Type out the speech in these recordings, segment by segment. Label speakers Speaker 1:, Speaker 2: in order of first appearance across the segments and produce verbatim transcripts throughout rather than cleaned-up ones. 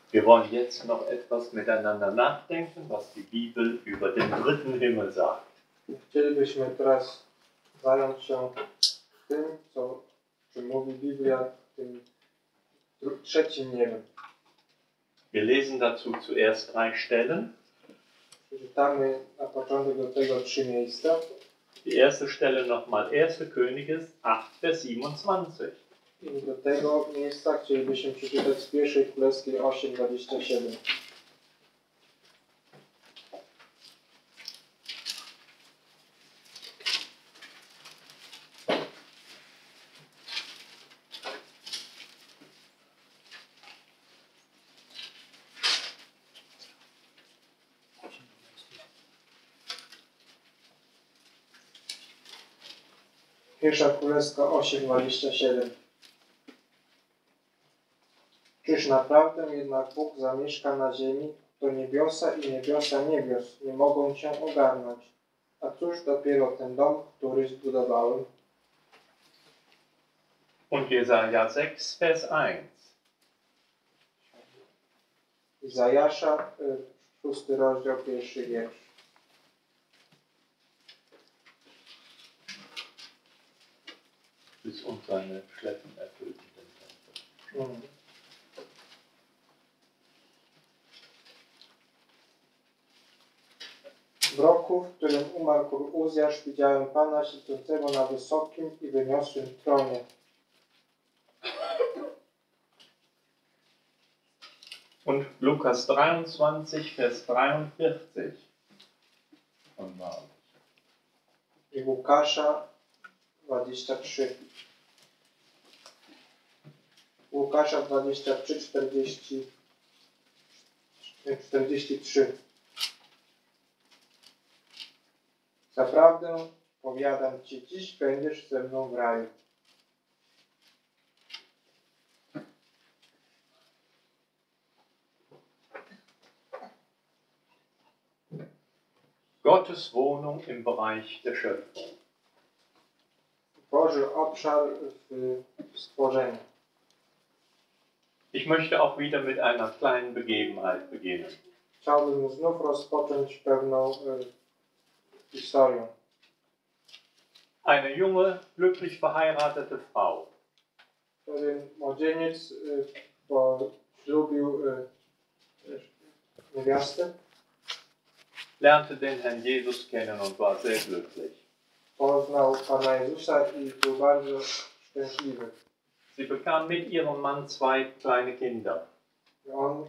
Speaker 1: Wir wollen jetzt noch etwas miteinander nachdenken, was die Bibel über den dritten Himmel sagt.
Speaker 2: Chcielibyśmy teraz zająć się tym, co czym mówi Biblia, tym trzecim niebem.
Speaker 1: Wir lesen dazu zuerst drei Stellen.
Speaker 2: Przeczytamy na początek do tego trzy miejsca.
Speaker 1: Die erste Stelle nochmal erster Könige acht, Vers siebenundzwanzig.
Speaker 2: I do tego miejsca chcielibyśmy przeczytać z pierwszej Królewskiej osiem, dwadzieścia siedem. Pierwsza Królewska osiem, dwadzieścia siedem. Czyż naprawdę jednak Bóg zamieszka na ziemi, to niebiosa i niebiosa niebios nie mogą cię ogarnąć. A cóż dopiero ten dom, który zbudowałem?
Speaker 1: Und Jesaja sechs, Vers eins.
Speaker 2: Izajasza, szósty rozdział, pierwszy wiersz.
Speaker 1: Bis uns seine Schleppen erfüllten den Tempel.
Speaker 2: Mm. W roku, w którym umarł król Uzjasz, widziałem Pana siedzącego na wysokim i wyniosłym tronie.
Speaker 1: Und Lukas dreiundzwanzig, Vers dreiundvierzig. Von Mark.
Speaker 2: I Łukasza dwadzieścia trzy. Łukasza dwadzieścia trzy, czterdzieści, czterdzieści trzy. Zaprawdę powiadam Ci, dziś będziesz ze mną w raju.
Speaker 1: Gottes Wohnung im Bereich der Schöpfung.
Speaker 2: Boży obszar w, w stworzeniu.
Speaker 1: Ich möchte auch wieder mit einer kleinen Begebenheit beginnen.
Speaker 2: Chciałbym znów rozpocząć pewną y, historię.
Speaker 1: Eine junge, glücklich verheiratete Frau.
Speaker 2: Pewien młodzieniec y, poślubił y, y, niewiastę.
Speaker 1: Lernte den Herrn Jesus kennen und war sehr glücklich.
Speaker 2: Poznał Pana Jezusa i był bardzo szczęśliwy.
Speaker 1: Sie bekam mit ihrem Mann zwei kleine Kinder.
Speaker 2: On,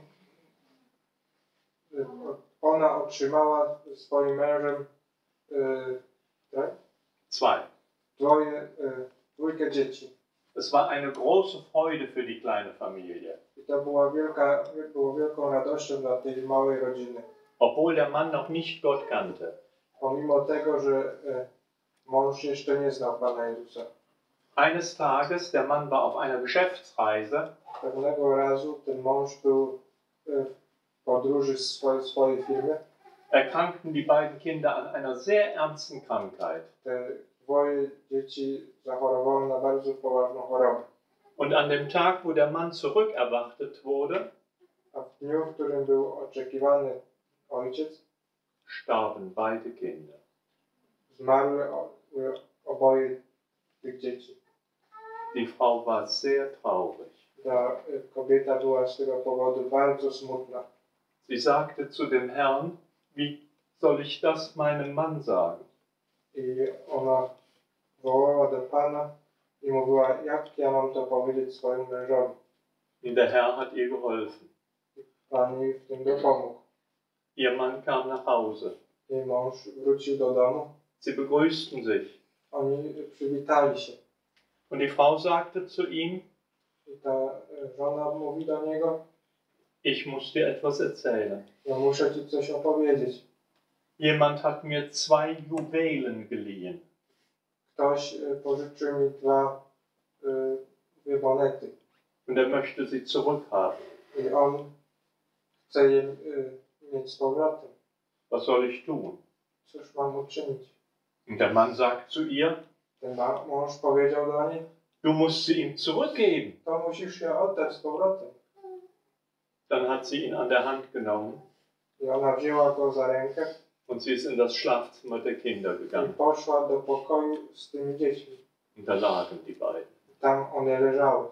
Speaker 2: y, ona otrzymała swoim mężem y, tak?
Speaker 1: Zwei.
Speaker 2: Dwoje, y, dwójkę dzieci.
Speaker 1: Es war eine große Freude für die kleine Familie.
Speaker 2: I to była wielka, było wielką radością dla tej małej rodziny.
Speaker 1: Obwohl der Mann noch nicht Gott kannte.
Speaker 2: Pomimo tego, że y, mąż jeszcze nie znał Pana Jezusa.
Speaker 1: Eines Tages, der Mann war auf einer Geschäftsreise.
Speaker 2: Pewnego razu ten mąż był y, w podróży z swojej, swojej firmy.
Speaker 1: Erkrankten die beiden Kinder an einer sehr ernsten Krankheit.
Speaker 2: Te dwoje dzieci zachorowały na bardzo poważną chorobę.
Speaker 1: Und an dem Tag, wo der Mann zurückerwartet wurde,
Speaker 2: A w dniu, w którym był oczekiwany ojciec,
Speaker 1: starben beide Kinder.
Speaker 2: zmarły o, oboje tych dzieci.
Speaker 1: Die Frau war sehr traurig.
Speaker 2: Ta kobieta była z tego powodu bardzo smutna.
Speaker 1: Sie sagte zu dem Herrn, wie soll ich das meinem Mann sagen?
Speaker 2: I ona wołała do Pana i mówiła, jak ja mam to powiedzieć swojemu mężowi.
Speaker 1: Und der Herr hat ihr geholfen.
Speaker 2: Pan jej w tym dopomógł.
Speaker 1: Ihr Mann kam nach Hause.
Speaker 2: Jej mąż wrócił do domu.
Speaker 1: Sie begrüßten sich.
Speaker 2: Oni przywitali się.
Speaker 1: Und die Frau sagte zu ihm,
Speaker 2: I ta żona mówi do niego,
Speaker 1: ich muss dir etwas erzählen.
Speaker 2: ja muszę ci coś opowiedzieć.
Speaker 1: Jemand hat mir zwei Juwelen geliehen.
Speaker 2: Ktoś pożyczył mi dwa y, dwie monety.
Speaker 1: Und er möchte sie zurückhaben.
Speaker 2: I on chce je y, mieć z powrotem.
Speaker 1: Was soll ich tun?
Speaker 2: Cóż mam uczynić?
Speaker 1: Und der Mann sagt zu ihr,
Speaker 2: Ten mąż powiedział do niej,
Speaker 1: du musst sie ihm zurückgeben.
Speaker 2: to musisz je oddać z powrotem.
Speaker 1: Dann hat sie ihn an der Hand genommen
Speaker 2: I ona wzięła go za rękę
Speaker 1: und sie ist in das Schlafzimmer der Kinder
Speaker 2: i
Speaker 1: gegangen.
Speaker 2: poszła do pokoju z tymi dziećmi.
Speaker 1: Und da lagen die beiden.
Speaker 2: Tam one leżały.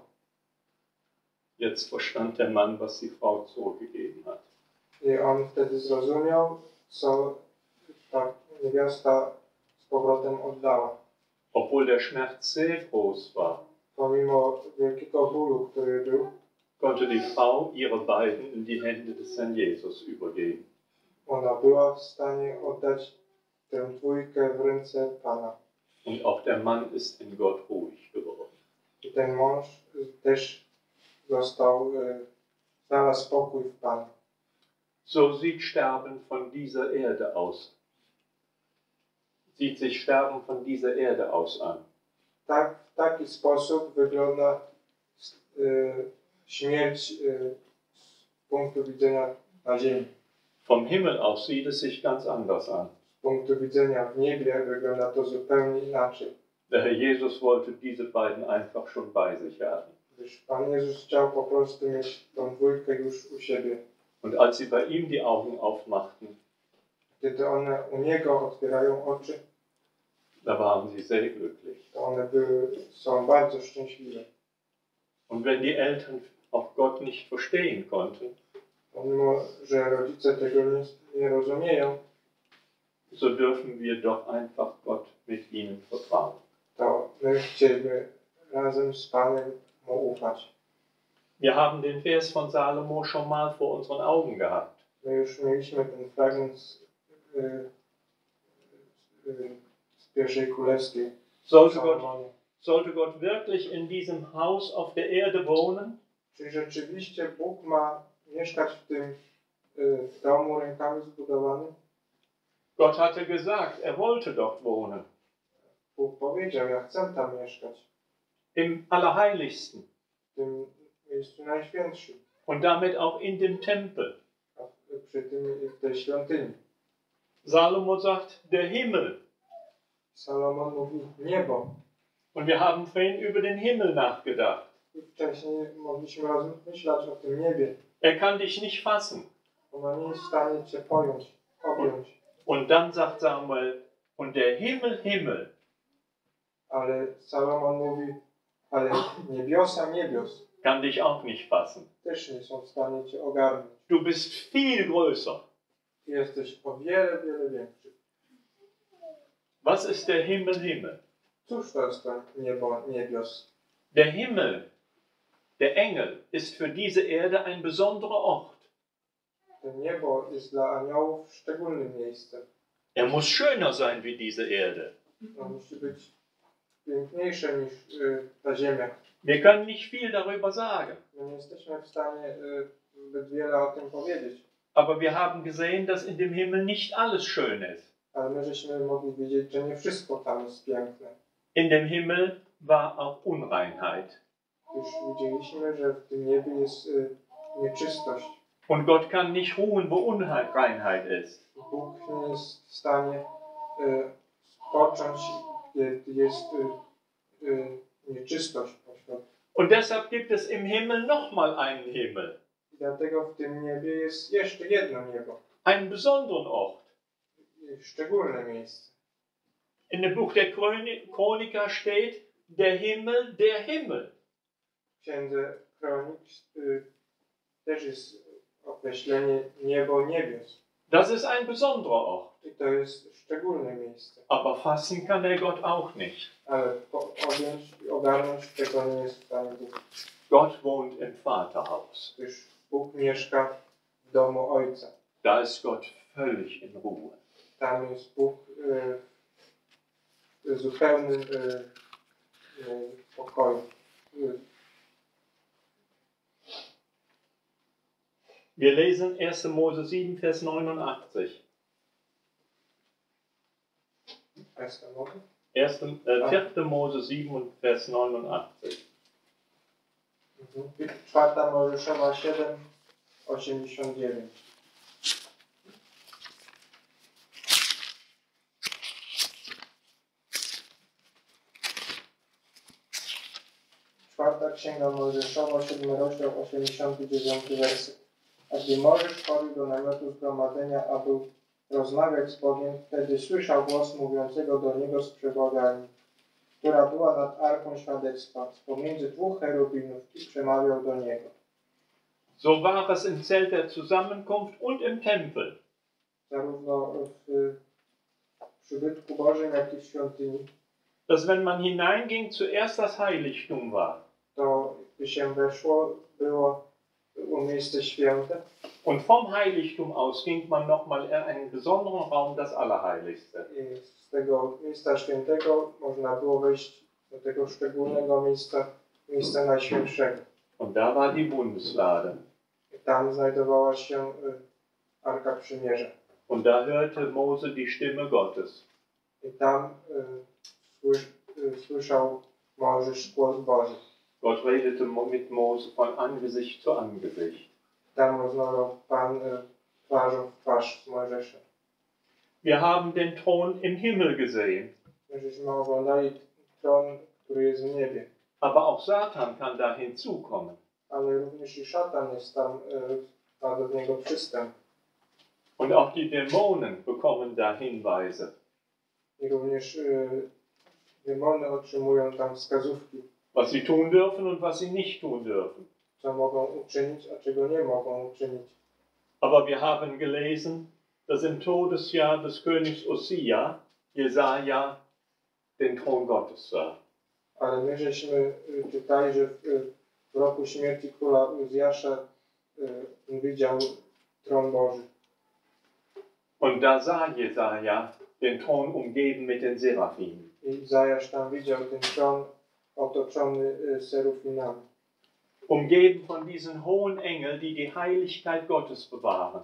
Speaker 1: Jetzt verstand der Mann, was die Frau zurückgegeben hat.
Speaker 2: I on wtedy zrozumiał, co ta niewiasta z powrotem oddała.
Speaker 1: Obwohl der Schmerz sehr groß war,
Speaker 2: Pomimo wielkiego bólu, który był,
Speaker 1: konnte die Frau ihre beiden in die Hände des Herrn Jesus übergeben.
Speaker 2: ona była w stanie oddać tę dwójkę w ręce Pana.
Speaker 1: Und auch der Mann ist in Gott ruhig geworden.
Speaker 2: I ten mąż też został, e, znalazł spokój w Panu.
Speaker 1: So sieht Sterben von dieser Erde aus. Sieht sich Sterben von dieser Erde aus an.
Speaker 2: Tak, w taki sposób wygląda e, śmierć e, z punktu widzenia na ziemi.
Speaker 1: Vom Himmel aus sieht es sich ganz anders an.
Speaker 2: Z punktu widzenia w niebie wygląda to zupełnie inaczej.
Speaker 1: Der Herr Jesus wollte diese beiden einfach schon bei sich haben.
Speaker 2: Gdyż Pan Jezus chciał po prostu mieć tą dwójkę już u siebie.
Speaker 1: Und als sie bei ihm die Augen aufmachten,
Speaker 2: Kiedy one u Niego otwierają oczy,
Speaker 1: da waren sie sehr glücklich.
Speaker 2: to one były, są bardzo szczęśliwe.
Speaker 1: Und wenn die Eltern auch Gott nicht verstehen konnten,
Speaker 2: Pomimo, że rodzice tego nie, nie rozumieją,
Speaker 1: so dürfen wir doch einfach Gott mit ihnen vertrauen.
Speaker 2: to my chcieliby razem z Panem Mu ufać.
Speaker 1: Wir haben den Vers von Salomo schon mal vor unseren Augen gehabt.
Speaker 2: My już mieliśmy ten fragment z, y, y, z pierwszej królewskiej.
Speaker 1: Sollte Gott, sollte Gott wirklich in diesem Haus auf der Erde wohnen?
Speaker 2: Czy rzeczywiście Bóg ma mieszkać w tym y, domu rękami zbudowanym?
Speaker 1: Gott hatte gesagt, er wollte dort wohnen.
Speaker 2: Bóg powiedział, ja chcę tam mieszkać,
Speaker 1: Im Allerheiligsten.
Speaker 2: w tym miejscu najświętszym,
Speaker 1: Und damit auch in dem Tempel.
Speaker 2: a w- przy tym w tej świątyni.
Speaker 1: Salomo sagt, der Himmel.
Speaker 2: Salomon mówi niebo.
Speaker 1: Und wir haben vorhin über den Himmel nachgedacht.
Speaker 2: I wcześniej mogliśmy rozmyślać o tym niebie.
Speaker 1: Er kann dich nicht fassen.
Speaker 2: Ono nie jest w stanie Cię pojąć, objąć.
Speaker 1: Und dann sagt Samuel, und der Himmel, Himmel,
Speaker 2: Ale Salomon mówi, ale niebiosa niebios
Speaker 1: kann dich auch nicht fassen.
Speaker 2: też nie są w stanie Cię ogarnąć.
Speaker 1: Du bist viel größer.
Speaker 2: Jesteś o wiele, wiele większy.
Speaker 1: Was ist der Himmel, Himmel?
Speaker 2: Cóż to jest to niebo, niebios?
Speaker 1: Der Himmel, der Engel, ist für diese Erde ein besonderer Ort.
Speaker 2: To niebo jest dla aniołów szczególnym miejscem.
Speaker 1: Er muss schöner sein wie diese Erde.
Speaker 2: No, musi być piękniejsze niż y, ta ziemia.
Speaker 1: Wir können nicht viel darüber sagen.
Speaker 2: My nie jesteśmy w stanie y, zbyt wiele o tym powiedzieć.
Speaker 1: Aber wir haben gesehen, dass in dem Himmel nicht alles schön ist.
Speaker 2: Ale my żeśmy mogli wiedzieć, że nie wszystko tam jest piękne.
Speaker 1: In dem Himmel war auch Unreinheit.
Speaker 2: Już widzieliśmy, że w tym niebie jest y, nieczystość.
Speaker 1: Und Gott kann nicht ruhen, wo Unreinheit ist.
Speaker 2: Bóg nie jest w stanie y, spocząć, kiedy jest y, y, nieczystość pośród.
Speaker 1: Und deshalb gibt es im Himmel nochmal einen Himmel.
Speaker 2: I dlatego w tym niebie jest jeszcze jedno niebo.
Speaker 1: Einen besonderen Ort.
Speaker 2: Y, Szczególne miejsce.
Speaker 1: In dem Buch der Chroniker steht, der Himmel, der Himmel.
Speaker 2: W Księdze Kronik y, też jest określenie niebo niebios.
Speaker 1: Das ist ein besonderer Ort.
Speaker 2: I to jest szczególne miejsce.
Speaker 1: Aber fassen kann er Gott auch nicht.
Speaker 2: Ale po, objąć i ogarnąć tego nie jest w stanie Bóg.
Speaker 1: Gott wohnt im Vaterhaus.
Speaker 2: Gdyż Bóg mieszka w domu Ojca.
Speaker 1: Da ist Gott völlig in Ruhe.
Speaker 2: Tam jest Bóg y, w zupełnym y, y, pokoju. Y,
Speaker 1: Wir lesen erster Mose sieben, Vers neunundachtzig.
Speaker 2: Państwo mogę?
Speaker 1: erster, äh, vierter Mose sieben und Vers neunundachtzig.
Speaker 2: Mhm. Czwarta Mojżeszowa siedem, osiemdziesiąt dziewięć. Czwarta Księga Mojżeszowa, siódmy rozdział, osiemdziesiąty dziewiąty werset. A gdy Mojżesz wchodził do namiotu zgromadzenia, aby rozmawiać z Bogiem, wtedy słyszał głos mówiącego do niego z przebłagalni, która była nad Arką Świadectwa, z pomiędzy dwóch cherubinów i przemawiał do niego.
Speaker 1: So war es im Zelt der Zusammenkunft und im Tempel.
Speaker 2: Zarówno w przybytku Bożym, jak i w świątyni,
Speaker 1: Dass wenn man hineinging, zuerst das Heiligtum war.
Speaker 2: to gdy się weszło, było, było miejsce święte.
Speaker 1: Und vom Heiligtum aus ging man nochmal in einen besonderen Raum, das Allerheiligste.
Speaker 2: I z tego miejsca świętego można było wejść do tego szczególnego miejsca, miejsca najświętszego.
Speaker 1: Und da war die Bundeslade.
Speaker 2: I tam znajdowała się y, Arka Przymierza.
Speaker 1: Und da hörte Mose die Stimme Gottes.
Speaker 2: I tam y, słysz, y, słyszał Mojżesz głos Boży.
Speaker 1: Gott redete mit Mose von Angesicht zu Angesicht.
Speaker 2: Tam rozmawiał Pan y, twarzą w twarz z Mojżeszem.
Speaker 1: Wir haben den Thron im Himmel gesehen.
Speaker 2: My żeśmy oglądali tron, który jest w niebie.
Speaker 1: Aber auch Satan kann da hinzukommen.
Speaker 2: Ale również i szatan jest tam, y, ma do niego przystęp.
Speaker 1: Und auch die Dämonen bekommen da Hinweise.
Speaker 2: I również y, demony otrzymują tam wskazówki,
Speaker 1: Was sie tun dürfen und was sie nicht tun dürfen.
Speaker 2: co mogą uczynić, a czego nie mogą uczynić.
Speaker 1: Aber wir haben gelesen, dass im Todesjahr des Königs Ossia Jesaja den Thron Gottes sah.
Speaker 2: Ale my żeśmy y, czytali, że w, y, w roku śmierci króla Uzjasza y, widział tron Boży.
Speaker 1: Und da sah Jesaja den Thron umgeben mit den Seraphim.
Speaker 2: I Izajasz tam widział ten tron otoczony y, serufinami.
Speaker 1: Umgeben von diesen hohen Engeln, die die Heiligkeit Gottes bewahren.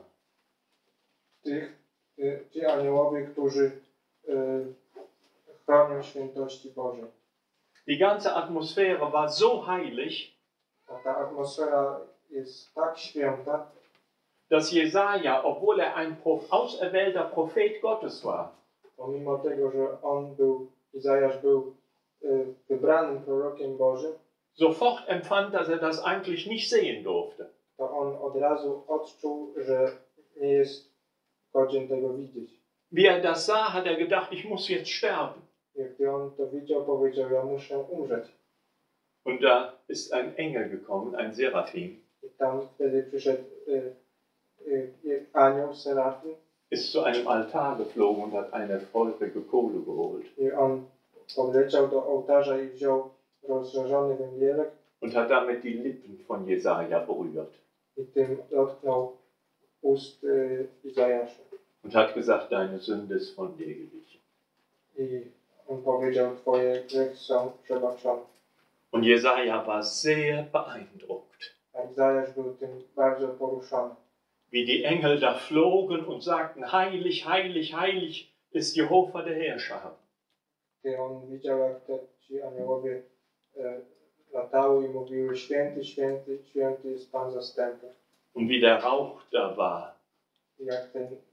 Speaker 2: Tych, y, ci aniołowie, którzy y, chronią świętości Bożej.
Speaker 1: Die ganze Atmosphäre war so heilig,
Speaker 2: A ta atmosfera jest tak święta,
Speaker 1: dass Jesaja, obwohl er ein auserwählter Prophet Gottes war,
Speaker 2: pomimo tego, że on był, Izajasz był y, wybranym prorokiem Bożym,
Speaker 1: sofort empfand, dass er das eigentlich nicht sehen durfte.
Speaker 2: to on od razu odczuł, że nie jest godzien tego widzieć.
Speaker 1: Wie er das sah, hat er gedacht, ich muss jetzt sterben.
Speaker 2: I gdy on to widział, powiedział, ja muszę umrzeć.
Speaker 1: Und da ist ein Engel gekommen, ein Seraphim,
Speaker 2: I tam wtedy przyszedł y, y, y, anioł, serafim,
Speaker 1: ist zu einem Altar geflogen und hat eine feurige Kohle geholt
Speaker 2: i on podleciał do ołtarza i wziął rozżarzony węgielek
Speaker 1: und hat damit die Lippen von Jesaja berührt
Speaker 2: i tym dotknął ust y, Izajasza.
Speaker 1: und hat gesagt, deine Sünde ist von dir gewichen.
Speaker 2: I on powiedział, twoje grzechy są przebaczone.
Speaker 1: Und Jesaja war sehr beeindruckt,
Speaker 2: A Izajasz był tym bardzo poruszony.
Speaker 1: wie die Engel da flogen und sagten, heilig, heilig, heilig ist Jehova der Herrscher.
Speaker 2: Gdy on widział, jak te ci aniołowie e, latały i mówiły, święty, święty, święty jest Pan zastępów.
Speaker 1: Und wie der Rauch da war,
Speaker 2: I jak ten, e,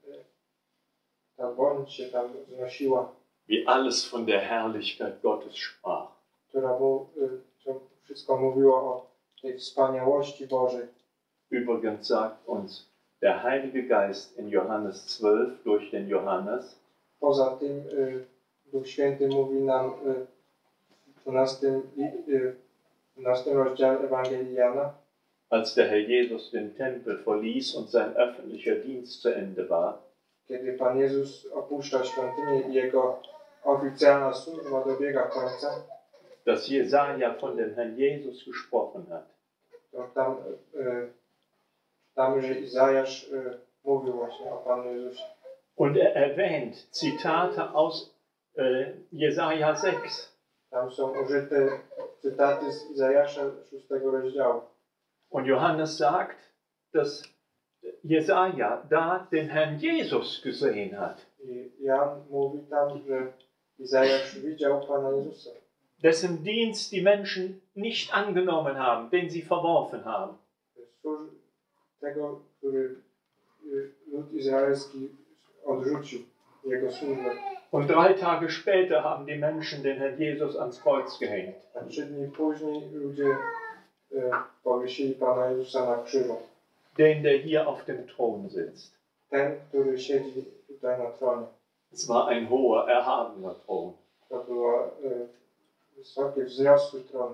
Speaker 2: ta woń się tam znosiła,
Speaker 1: wie alles von der Herrlichkeit Gottes sprach.
Speaker 2: która mu, e, co wszystko mówiło o tej wspaniałości Bożej.
Speaker 1: Übrigens sagt uns der Heilige Geist in Johannes zwölf durch den Johannes,
Speaker 2: Poza tym e, Duch Święty mówi nam e, w dwunastym, e, dwunastym rozdziale Ewangelii Jana,
Speaker 1: als der Herr Jesus den Tempel verließ und sein öffentlicher Dienst zu Ende war,
Speaker 2: kiedy Pan Jezus opuszcza świątynię i jego oficjalna służba dobiega końca,
Speaker 1: dass Jesaja von dem Herrn Jesus gesprochen hat.
Speaker 2: to tam, e, tam że Izajasz e, mówił właśnie o Panu Jezusie.
Speaker 1: Und er erwähnt Zitate aus äh, Jesaja sechs.
Speaker 2: Tam są użyte cytaty z Izajasza szóstego rozdziału.
Speaker 1: Und Johannes sagt, dass Jesaja da den Herrn Jesus gesehen hat,
Speaker 2: I Jan mówi tam, że Izajasz widział Pana Jezusa,
Speaker 1: dessen Dienst die Menschen nicht angenommen haben, den sie verworfen haben.
Speaker 2: Służ- tego, który y, lud izraelski odrzucił jego służbę.
Speaker 1: Und drei Tage später haben die Menschen den Herrn Jesus ans Kreuz gehängt.
Speaker 2: A trzy dni później ludzie y, powiesili Pana Jezusa na krzyżu.
Speaker 1: den, der hier auf dem Thron sitzt.
Speaker 2: Ten, który siedzi tutaj na tronie.
Speaker 1: Es war ein hoher, erhabener Thron.
Speaker 2: To był y, wysoki, wzniosły tron.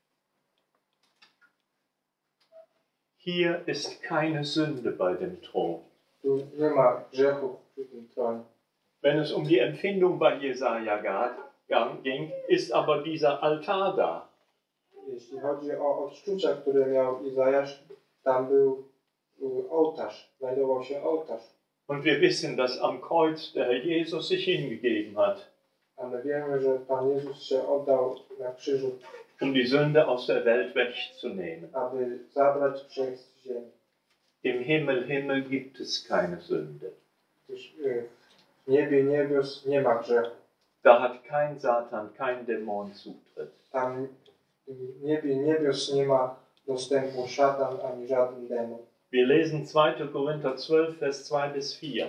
Speaker 1: Hier ist keine Sünde bei dem Thron.
Speaker 2: Tu nie ma grzechu przy tym tronie.
Speaker 1: Wenn es um die Empfindung bei Jesaja ging, ist aber dieser Altar da.
Speaker 2: Jeśli chodzi o odczucia, które miał Izajasz, tam był y, ołtarz, znajdował się ołtarz.
Speaker 1: Und wir wissen, dass am Kreuz der Herr Jesus sich hingegeben hat,
Speaker 2: A my wiemy, że Pan Jezus się oddał na krzyżu,
Speaker 1: um die Sünde aus der Welt wegzunehmen.
Speaker 2: aby zabrać grzech z ziemi.
Speaker 1: Im Himmel, Himmel gibt es keine Sünde.
Speaker 2: Gdyż y, w niebie niebios nie ma grzechu.
Speaker 1: Da hat kein Satan, kein Dämon Zutritt.
Speaker 2: Tam w niebie niebios nie ma dostępu szatan ani żaden demon.
Speaker 1: Wir lesen zweiter Korinther zwölf, Vers zwei bis vier.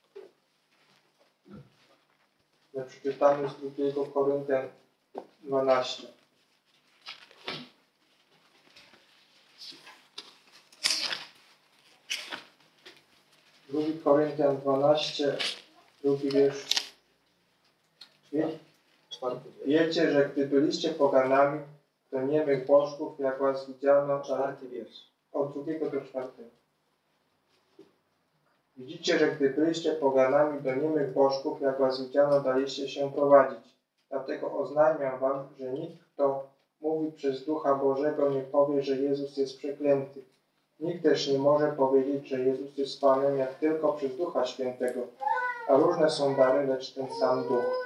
Speaker 2: My przeczytamy z drugiego Koryntian dwanaście. Drugi Koryntian dwanaście, drugi wiersz. Wie, wiecie, że gdy byliście poganami, to niemych bożków, jak was widziano, czwarty wiersz. Od drugiego do czwartego. Widzicie, że gdy byliście poganami do niemych bożków, jak was widziano, daliście się prowadzić. Dlatego oznajmiam wam, że nikt, kto mówi przez Ducha Bożego, nie powie, że Jezus jest przeklęty. Nikt też nie może powiedzieć, że Jezus jest Panem, jak tylko przez Ducha Świętego. A różne są dary, lecz ten sam Duch.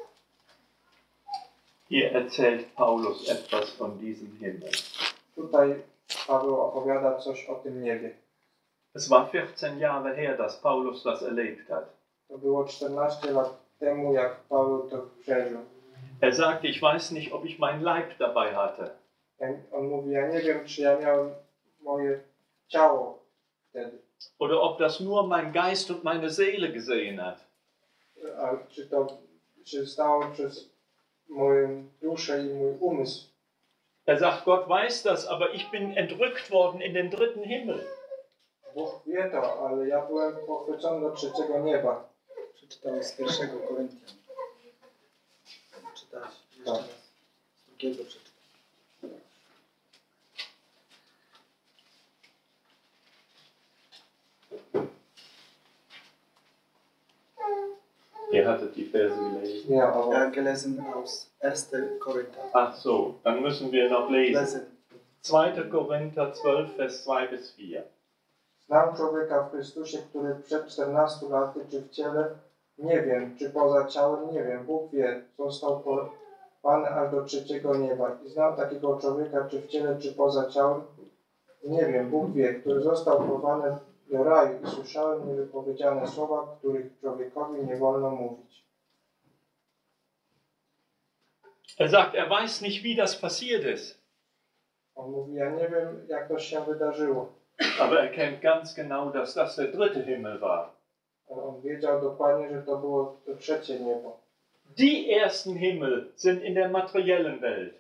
Speaker 1: Hier erzählt Paulus etwas von diesem Himmel.
Speaker 2: Tutaj Paweł opowiada coś o tym niebie.
Speaker 1: Es war vierzehn Jahre her, dass Paulus das erlebt hat.
Speaker 2: To było czternaście lat temu, jak Paweł to przeżył.
Speaker 1: Er sagte, ich weiß nicht, ob ich meinen Leib dabei hatte.
Speaker 2: On mówi, ja nie wiem, czy ja miałem moje ciało wtedy.
Speaker 1: Oder ob das nur mein Geist und meine Seele gesehen hat.
Speaker 2: A czy to się stało przez moją duszę i mój umysł.
Speaker 1: Er sagt, Gott weiß das, aber ich bin entrückt worden in den dritten Himmel.
Speaker 2: Bóg wie to, ale ja byłem pochwycony do trzeciego nieba.
Speaker 3: Przeczytałem z pierwszego Koryntian. Czytałeś jeszcze raz. Z drugiego przeczytałem.
Speaker 1: Ihr hattet die Verse gelesen.
Speaker 2: Ja, aber
Speaker 3: Ja, gelesen aus erster Korinther.
Speaker 1: Ach so, dann müssen wir noch lesen.
Speaker 3: Lesen.
Speaker 1: zweiter Korinther zwölf, Vers zwei bis vier.
Speaker 2: znam człowieka w Chrystusie, który przed czternastu laty, czy w ciele, nie wiem, czy poza ciałem, nie wiem, Bóg wie, został porwany aż do trzeciego nieba. I znam takiego człowieka, czy w ciele, czy poza ciałem, nie wiem, Bóg wie, który został porwany do raju i słyszałem niewypowiedziane słowa, których człowiekowi nie wolno mówić.
Speaker 1: Er sagt, er weiß nicht, wie das passiert ist.
Speaker 2: On mówi, ja nie wiem, jak to się wydarzyło.
Speaker 1: Aber er kennt ganz genau, dass das der dritte Himmel war.
Speaker 2: Ale on wiedział dokładnie, że to było to trzecie niebo.
Speaker 1: Die ersten Himmel sind in der materiellen Welt.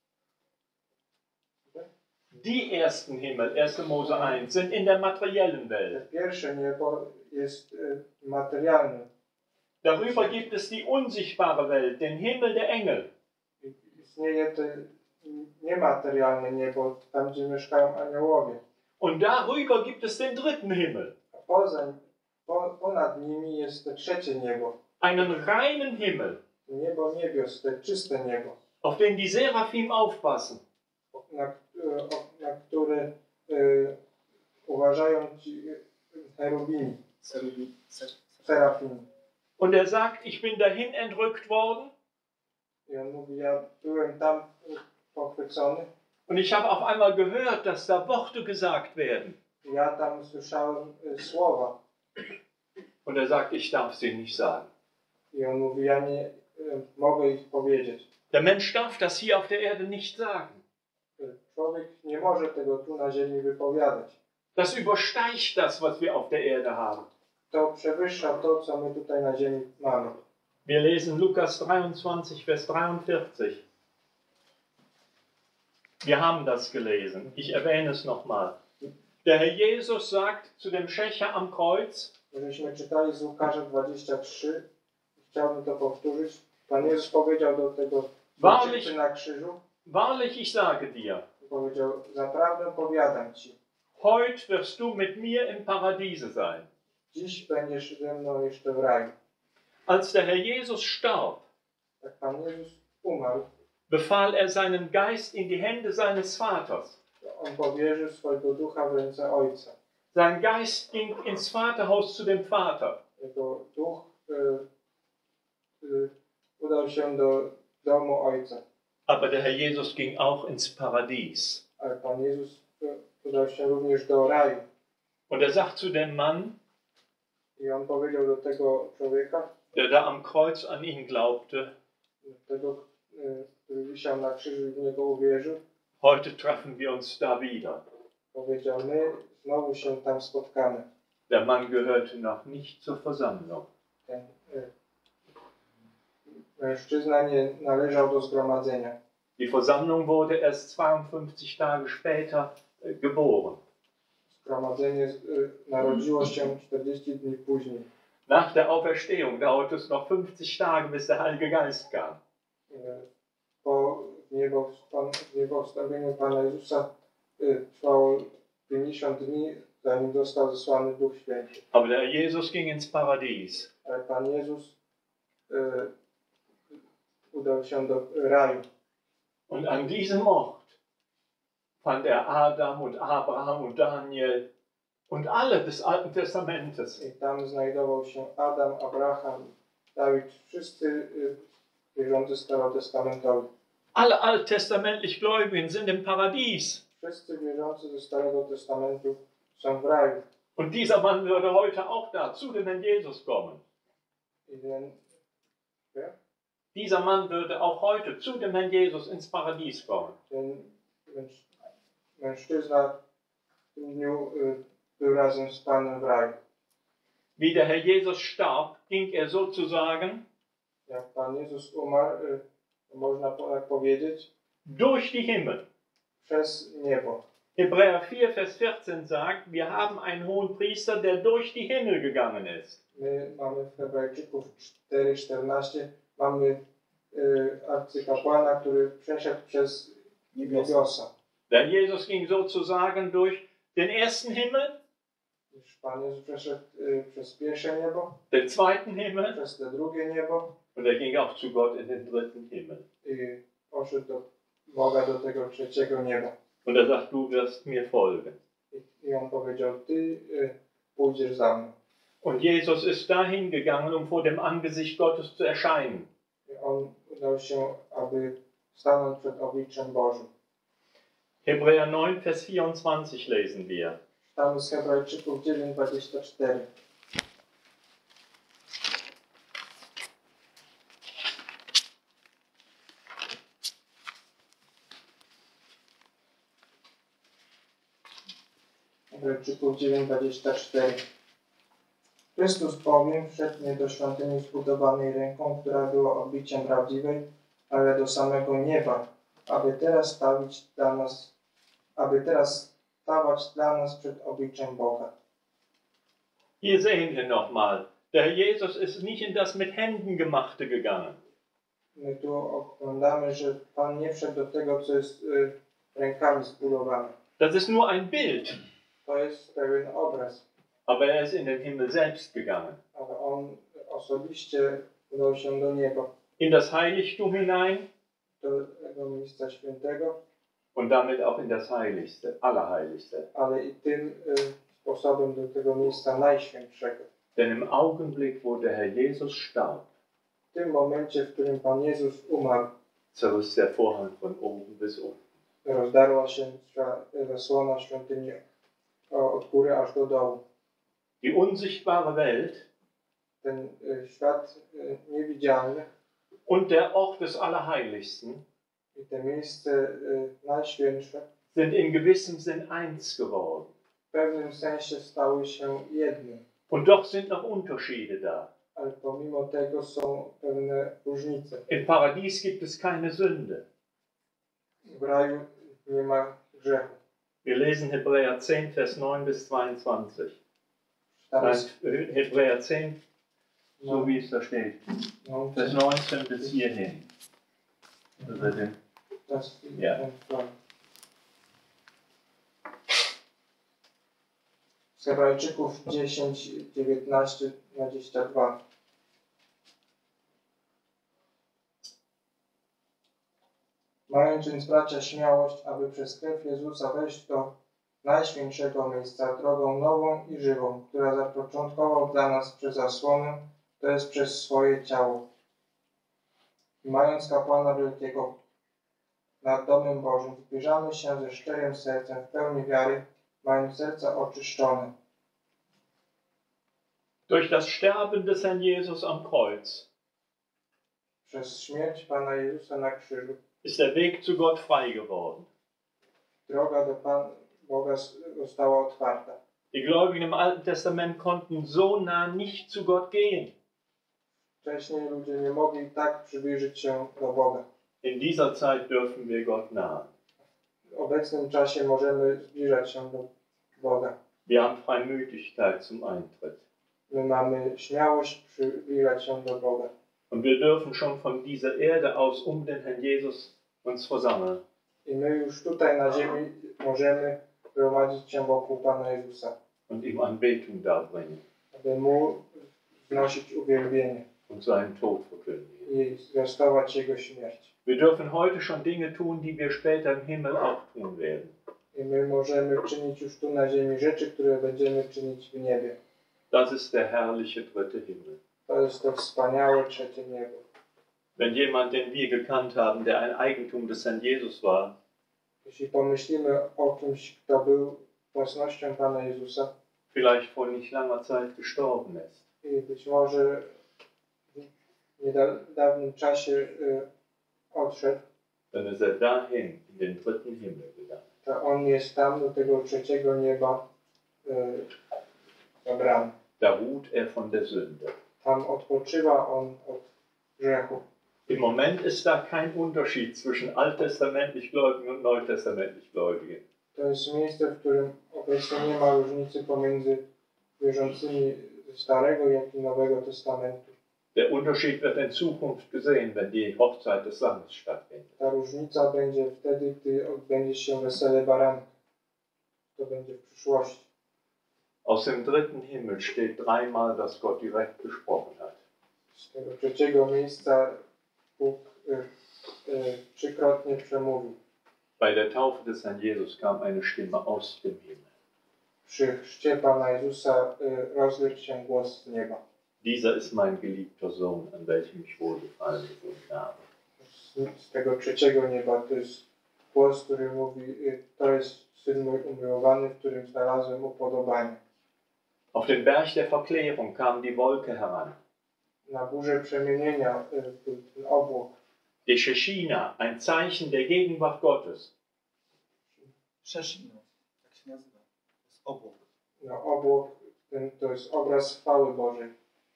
Speaker 1: Die ersten Himmel, erster Mose eins, sind in der materiellen Welt.
Speaker 2: Pierwsze niebo jest y, materialne.
Speaker 1: Darüber gibt es die unsichtbare Welt, den Himmel der Engel.
Speaker 2: Istnieje to niematerialne niebo, tam gdzie mieszkają aniołowie.
Speaker 1: Und darüber gibt es den dritten Himmel.
Speaker 2: A poza, po, ponad nimi jest to trzecie niebo.
Speaker 1: Einen reinen Himmel,
Speaker 2: Niebo niebios, to czyste niebo,
Speaker 1: auf den die Seraphim aufpassen.
Speaker 2: na, y, na które y, uważają ci cherubini,
Speaker 3: Serubi, ser,
Speaker 2: serafini.
Speaker 1: Und er sagt, ich bin dahin entrückt worden
Speaker 2: I on mówi, ja byłem tam pochwycony.
Speaker 1: und ich habe auf einmal gehört, dass da Worte gesagt werden.
Speaker 2: Ja tam słyszałem y, słowa.
Speaker 1: Und er sagt, ich darf sie nicht sagen.
Speaker 2: I on mówi, ja nie y, mogę ich powiedzieć.
Speaker 1: Der Mensch darf das hier auf der Erde nicht sagen.
Speaker 2: Y, Człowiek nie może tego tu na ziemi wypowiadać.
Speaker 1: Das übersteigt das, was wir auf der Erde haben.
Speaker 2: To przewyższa to, co my tutaj na ziemi mamy.
Speaker 1: Wir lesen Lukas dreiundzwanzig, Vers dreiundvierzig. Wir haben das gelesen. Ich erwähne es nochmal. Der Herr Jesus sagt zu dem Schächer am Kreuz,
Speaker 2: Żeśmy czytali z Łukasza dwadzieścia trzy, chciałbym to powtórzyć. Pan Jezus powiedział do tego mężczyzny na krzyżu,
Speaker 1: wahrlich ich sage dir,
Speaker 2: powiedział, zaprawdę powiadam ci,
Speaker 1: heute wirst du mit mir im Paradiese sein.
Speaker 2: dziś będziesz ze mną jeszcze w raju.
Speaker 1: Als der Herr Jesus starb,
Speaker 2: Jak Pan Jezus umarł,
Speaker 1: befahl er seinen Geist in die Hände seines Vaters.
Speaker 2: to On powierzył swojego ducha w ręce Ojca.
Speaker 1: Sein Geist ging ins Vaterhaus zu dem Vater.
Speaker 2: Jego duch y, y, udał się do domu Ojca,
Speaker 1: Aber der Herr Jesus ging auch ins Paradies.
Speaker 2: ale Pan Jezus y, udał się również do raju.
Speaker 1: Und er sagt zu dem Mann,
Speaker 2: I On powiedział do tego człowieka,
Speaker 1: der da am Kreuz an ihn glaubte,
Speaker 2: do tego, y, który wisiał na krzyżu i w Niego uwierzył,
Speaker 1: heute treffen wir uns da wieder.
Speaker 2: powiedział, my znowu się tam spotkamy.
Speaker 1: Der Mann gehörte noch nicht zur Versammlung.
Speaker 2: Ten y, mężczyzna nie należał do zgromadzenia.
Speaker 1: Die Versammlung wurde erst zweiundfünfzig Tage später äh, geboren.
Speaker 2: Zgromadzenie y, narodziło się czterdzieści dni później.
Speaker 1: Nach der Auferstehung dauerte es noch fünfzig Tage, bis der Heilige Geist kam.
Speaker 2: Y, Po niebo, niebowstąpieniu Pana Jezusa y, trwało pięćdziesiąt dni, zanim został zesłany Duch Święty.
Speaker 1: Aber der Herr Jesus ging ins Paradies.
Speaker 2: Ale Pan Jezus y, udał się do raju.
Speaker 1: Und an diesem Ort fand er Adam und Abraham und Daniel und alle des Alten Testamentes.
Speaker 2: I tam znajdował się Adam, Abraham, Dawid, wszyscy y, wierzący starotestamentowi.
Speaker 1: Alle alttestamentlich Gläubigen sind im Paradies.
Speaker 2: Wszyscy wierzący ze Starego Testamentu są w raju.
Speaker 1: Und dieser Mann würde heute auch da zu dem Herrn Jesus kommen.
Speaker 2: I ten, ja?
Speaker 1: Dieser Mann würde auch heute zu dem Herrn Jesus ins Paradies kommen.
Speaker 2: ten męż, mężczyzna w tym dniu y, był razem z Panem w raju.
Speaker 1: Wie der Herr Jesus starb, ging er sozusagen
Speaker 2: Jak Pan Jezus umarł, y, można tak powiedzieć,
Speaker 1: durch die Himmel.
Speaker 2: przez niebo.
Speaker 1: Hebräer vier, Vers vierzehn sagt, wir haben einen hohen Priester, der durch die Himmel gegangen ist.
Speaker 2: My mamy w Hebrajczyków cztery czternaście, mamy y, arcykapłana, który przeszedł przez niebiosa.
Speaker 1: Der Jesus ging sozusagen durch den ersten Himmel,
Speaker 2: Już Pan Jezus przeszedł y, przez pierwsze niebo,
Speaker 1: den zweiten Himmel
Speaker 2: przez te drugie niebo
Speaker 1: und er ging auch zu Gott in den dritten Himmel.
Speaker 2: i poszedł do Boga, do tego trzeciego nieba.
Speaker 1: Und er sagt, du wirst mir folgen.
Speaker 2: I, i on powiedział, ty y, pójdziesz za mną.
Speaker 1: Und Jesus ist dahin gegangen, um vor dem Angesicht Gottes zu erscheinen.
Speaker 2: I on udał się, aby stanąć przed obliczem Bożym.
Speaker 1: Hebräer neun, Vers vierundzwanzig lesen wir.
Speaker 2: Czytamy z Hebrajczyków dziewięć dwadzieścia cztery. Hebrajczyków dziewięć dwadzieścia cztery. Chrystus bowiem wszedł nie do świątyni zbudowanej ręką, która była odbiciem prawdziwej, ale do samego nieba, aby teraz stawić dla nas, aby teraz stawać dla nas przed obliczem Boga.
Speaker 1: Hier sehen wir nochmal, der Herr Jesus ist nicht in das mit Händen gemachte gegangen.
Speaker 2: My tu oglądamy, że Pan nie wszedł do tego, co jest y, rękami zbudowane.
Speaker 1: Das ist nur ein Bild,
Speaker 2: To jest pewien obraz,
Speaker 1: aber er ist in den Himmel selbst gegangen.
Speaker 2: ale On osobiście udał się do nieba,
Speaker 1: In das Heiligtum hinein
Speaker 2: do tego miejsca świętego,
Speaker 1: und damit auch in das Heiligste, Allerheiligste.
Speaker 2: ale i tym y, sposobem do tego miejsca najświętszego.
Speaker 1: Denn im Augenblick, wo der Herr Jesus starb,
Speaker 2: W tym momencie, w którym Pan Jezus umarł,
Speaker 1: zerriss der Vorhang von oben bis unten.
Speaker 2: rozdarła się zasłona świątyni od góry aż do dołu.
Speaker 1: Die unsichtbare Welt
Speaker 2: Ten y, świat y, niewidzialny
Speaker 1: und der Ort des Allerheiligsten
Speaker 2: i te miejsce y, najświętsze
Speaker 1: sind in gewissem Sinn eins geworden.
Speaker 2: w pewnym sensie stały się jednym,
Speaker 1: Und doch sind noch Unterschiede da.
Speaker 2: ale pomimo tego są pewne różnice.
Speaker 1: Im Paradies gibt es keine Sünde.
Speaker 2: W raju nie ma grzechu.
Speaker 1: Wir lesen Hebräer zehn, Vers neun bis zweiundzwanzig.
Speaker 2: Czytamy
Speaker 1: Nein,
Speaker 2: z,
Speaker 1: Hebräer zehn, so
Speaker 2: no,
Speaker 1: wie es da steht.
Speaker 2: no,
Speaker 1: Vers neunzehn bis hierhin. Also den,
Speaker 2: das,
Speaker 1: Ja.
Speaker 2: ten front. Z Hebrajczyków dziesięć, dziewiętnaście, dwadzieścia dwa. Mając więc bracia śmiałość, aby przez krew Jezusa wejść do najświętszego miejsca drogą nową i żywą, która zapoczątkował dla nas przez zasłonę, to jest przez swoje ciało. I mając kapłana wielkiego nad domem Bożym, zbliżamy się ze szczerym sercem w pełni wiary, mając serca oczyszczone.
Speaker 1: durch das Sterben des Herrn Jesus am Kreuz
Speaker 2: Przez śmierć Pana Jezusa na krzyżu
Speaker 1: ist der Weg zu Gott frei geworden.
Speaker 2: droga do Pana Boga została otwarta.
Speaker 1: Die Gläubigen im Alten Testament konnten so nah nicht zu Gott gehen.
Speaker 2: Wcześniej ludzie nie mogli tak przybliżyć się do Boga.
Speaker 1: In dieser Zeit dürfen wir Gott nahen.
Speaker 2: W obecnym czasie możemy zbliżać się do Boga.
Speaker 1: Wir haben Freimütigkeit zum Eintritt.
Speaker 2: My mamy śmiałość przybliżać się do Boga.
Speaker 1: Und wir dürfen schon von dieser Erde aus um den Herrn Jesus uns versammeln.
Speaker 2: I my już tutaj na ziemi możemy gromadzić się wokół Pana Jezusa,
Speaker 1: Und ihm Anbetung darbringen
Speaker 2: aby Mu wnosić uwielbienie
Speaker 1: und seinen Tod verkündigen.
Speaker 2: i zwiastować Jego śmierć.
Speaker 1: Wir dürfen heute schon Dinge tun, die wir später im Himmel auch tun werden.
Speaker 2: I my możemy czynić już tu na ziemi rzeczy, które będziemy czynić w niebie.
Speaker 1: Das ist der herrliche dritte Himmel.
Speaker 2: To jest to wspaniałe trzecie niebo.
Speaker 1: Wenn jemand, den wir gekannt haben, der ein Eigentum des Herrn Jesus war,
Speaker 2: Jeśli pomyślimy o kimś, kto był własnością Pana Jezusa
Speaker 1: vielleicht vor nicht langer Zeit gestorben ist,
Speaker 2: i być może w niedawnym czasie y, odszedł,
Speaker 1: dann ist er dahin, in den dritten Himmel gegangen.
Speaker 2: to on jest tam do tego trzeciego nieba y, zabrany.
Speaker 1: Da ruht er von der Sünde.
Speaker 2: Tam odpoczywa on od grzechu.
Speaker 1: Im Moment ist da kein Unterschied zwischen alttestamentlich Gläubigen und neutestamentlich Gläubigen.
Speaker 2: To jest miejsce, w którym obecnie nie ma różnicy pomiędzy wierzącymi ze Starego, jak i Nowego Testamentu.
Speaker 1: Der Unterschied wird in Zukunft gesehen, wenn die Hochzeit des Lammes stattfindet.
Speaker 2: Ta różnica będzie wtedy, gdy odbędzie się wesele baranka. To będzie w przyszłości.
Speaker 1: Aus dem dritten Himmel steht dreimal, dass Gott direkt gesprochen hat.
Speaker 2: Z tego trzeciego miejsca Bóg y, y, trzykrotnie przemówił.
Speaker 1: Bei der Taufe des Herrn Jesus kam eine Stimme aus dem Himmel.
Speaker 2: Przy chrzcie Pana Jezusa y, rozległ się głos z nieba.
Speaker 1: Dieser ist mein geliebter Sohn, an welchem ich wohlgefallen gefunden habe.
Speaker 2: Z, z tego trzeciego nieba to jest głos, który mówi, y, to jest Syn mój umiłowany, w którym znalazłem upodobanie.
Speaker 1: Auf den Berg der Verklärung kam die Wolke heran.
Speaker 2: Na górze przemienienia y, był ten obłok.
Speaker 1: Die Shechina, ein Zeichen der Gegenwart Gottes.
Speaker 3: Szeszino, tak się nazywa. To jest obłok.
Speaker 2: No, obłok ten, to jest obraz chwały Bożej.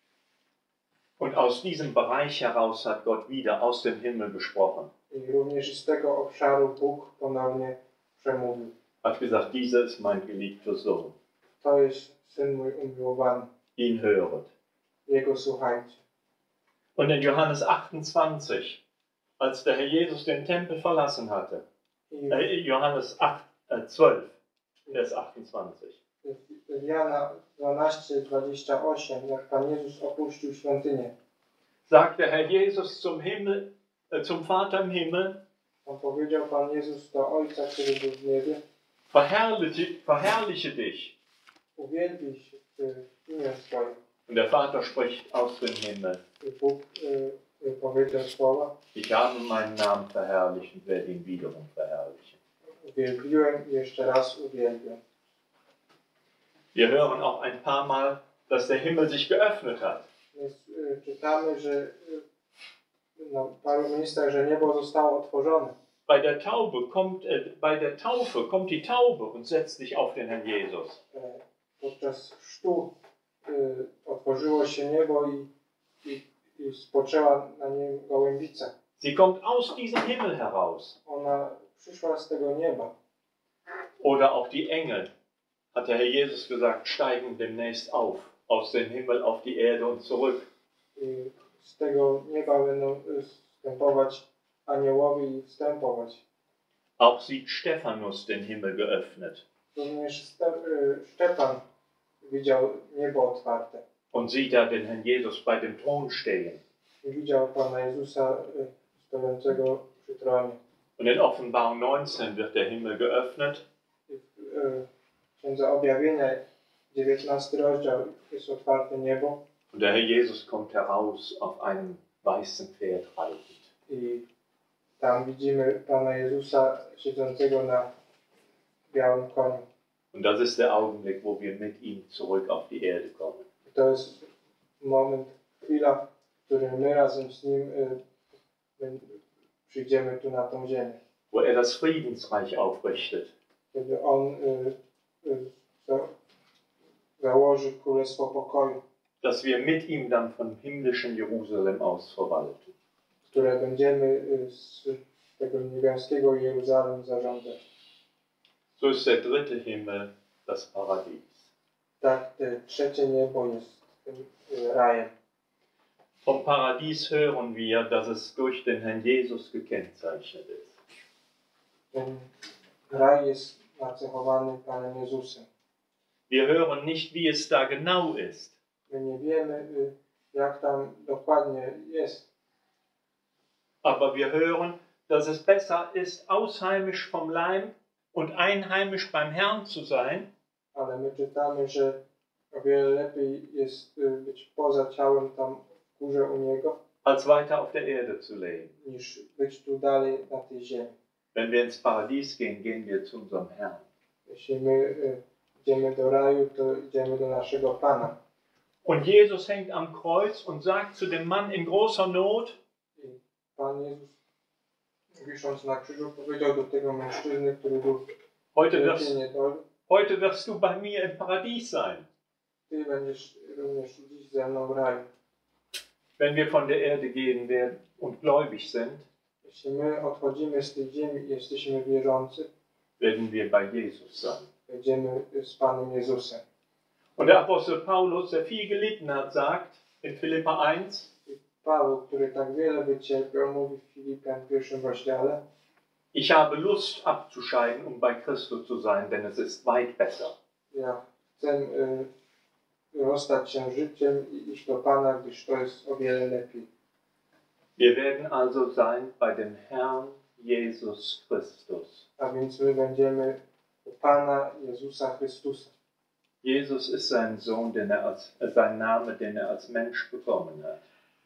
Speaker 1: Und aus diesem Bereich heraus hat Gott wieder aus dem Himmel gesprochen.
Speaker 2: I również z tego obszaru Bóg ponownie przemówił.
Speaker 1: Hat gesagt, dieser ist mein geliebter Sohn.
Speaker 2: To jest Syn mój umiłowany.
Speaker 1: Ihn höret.
Speaker 2: Jego słuchajcie.
Speaker 1: Und in Johannes achtundzwanzig, als der Herr Jesus den Tempel verlassen hatte,
Speaker 2: I
Speaker 1: äh, Johannes acht, äh, zwölf, Vers achtundzwanzig.
Speaker 2: w Jana dwanaście, dwadzieścia osiem, jak Pan Jezus opuścił świątynię,
Speaker 1: Sagt der Herr Jesus zum Himmel, äh, zum Vater im Himmel,
Speaker 2: on powiedział Pan Jezus do Ojca, który był w niebie,
Speaker 1: verherrliche, verherrliche dich.
Speaker 2: uwielbij się w imię swoje.
Speaker 1: Und der Vater spricht aus dem Himmel,
Speaker 2: I Bóg y, y, powiedział słowa,
Speaker 1: ich habe meinen Namen verherrlicht und werde ihn wiederum verherrlichen.
Speaker 2: uwielbiłem i jeszcze raz uwielbię.
Speaker 1: Wir hören auch ein paar Mal, dass der Himmel sich geöffnet hat.
Speaker 2: Więc y, czytamy, że y, na paru miejscach, że niebo zostało otworzone.
Speaker 1: Bei der Taube kommt, äh, bei der Taufe kommt die Taube und setzt sich auf den Herrn Jesus.
Speaker 2: E, podczas chrztu y, otworzyło się niebo i, i, i spoczęła na nim gołębica.
Speaker 1: Sie kommt aus diesem Himmel heraus.
Speaker 2: Ona przyszła z tego nieba.
Speaker 1: Oder auch die Engel, hat der Herr Jesus gesagt, steigen demnächst auf, aus dem Himmel auf die Erde und zurück.
Speaker 2: I z tego nieba będą y, wstępować aniołowie i wstępować.
Speaker 1: Auch sieht Stephanus den Himmel geöffnet
Speaker 2: Również Ste- y, Szczepan widział niebo otwarte.
Speaker 1: und sieht da den Herrn Jesus bei dem Thron stehen.
Speaker 2: I widział Pana Jezusa y, stojącego przy tronie.
Speaker 1: Und in Offenbarung neunzehn wird der Himmel geöffnet.
Speaker 2: I w y, Księdze Objawienia, dziewiętnasty rozdział, jest otwarte niebo.
Speaker 1: Und der Herr Jesus kommt heraus auf einem weißen Pferd reitend.
Speaker 2: I tam widzimy Pana Jezusa siedzącego na białym koniu.
Speaker 1: Und das ist der Augenblick, wo wir mit ihm zurück auf die Erde kommen.
Speaker 2: I to jest moment, chwila, w którym my razem z Nim y, y, przyjdziemy tu na tą ziemię.
Speaker 1: Wo er das Friedensreich aufrichtet.
Speaker 2: Kiedy On y, y, za, założy Królestwo Pokoju,
Speaker 1: Dass wir mit ihm dann vom himmlischen Jerusalem aus verwalten.
Speaker 2: które będziemy y, z tego niebieskiego Jeruzalem zarządzać.
Speaker 1: So ist der dritte Himmel das Paradies.
Speaker 2: Tak, te trzecie niebo jest tym y, rajem.
Speaker 1: Vom Paradies hören wir, dass es durch den Herrn Jesus gekennzeichnet ist.
Speaker 2: Ten raj jest nacechowany Panem Jezusem.
Speaker 1: Wir hören nicht, wie es da genau ist,
Speaker 2: My nie wiemy, y, jak tam dokładnie jest,
Speaker 1: aber wir hören, dass es besser ist, ausheimisch vom Leim und einheimisch beim Herrn zu sein,
Speaker 2: ale my czytamy, że o wiele lepiej jest y, być poza ciałem tam w górze u Niego,
Speaker 1: als weiter auf der Erde zu leben.
Speaker 2: niż być tu dalej na tej ziemi.
Speaker 1: Wenn wir ins Paradies gehen, gehen wir zu unserem Herrn.
Speaker 2: Jeśli my y, idziemy do raju, to idziemy do naszego Pana.
Speaker 1: Und Jesus hängt am Kreuz und sagt zu dem Mann in großer Not,
Speaker 2: I Pan Jezus, wisząc na krzyżu, powiedział do tego mężczyzny, który był w
Speaker 1: heute
Speaker 2: wielkiej
Speaker 1: wirst,
Speaker 2: niedoli:
Speaker 1: heute wirst du bei mir im Paradies sein.
Speaker 2: Ty będziesz również dziś ze mną w raju.
Speaker 1: Wenn wir von der Erde gehen werden und gläubig sind,
Speaker 2: Jeśli my odchodzimy z tej ziemi i jesteśmy wierzący,
Speaker 1: werden wir bei Jesus sein.
Speaker 2: będziemy z Panem Jezusem.
Speaker 1: Und der Apostel Paulus, der viel gelitten hat, sagt in Philipper eins,
Speaker 2: I Paweł, który tak wiele wycierpiał, mówi w Filipian w pierwszym rozdziale:
Speaker 1: ich habe Lust abzuscheiden, um bei Christus zu sein, denn es ist weit besser.
Speaker 2: Ja chcę y, rozstać się życiem i iść do Pana, gdyż to jest o wiele lepiej.
Speaker 1: Wir werden also sein bei dem Herrn Jesus Christus.
Speaker 2: A więc my będziemy u Pana Jezusa Chrystusa.
Speaker 1: Jesus ist sein Sohn, den er als, äh, sein Name, den er als Mensch bekommen hat.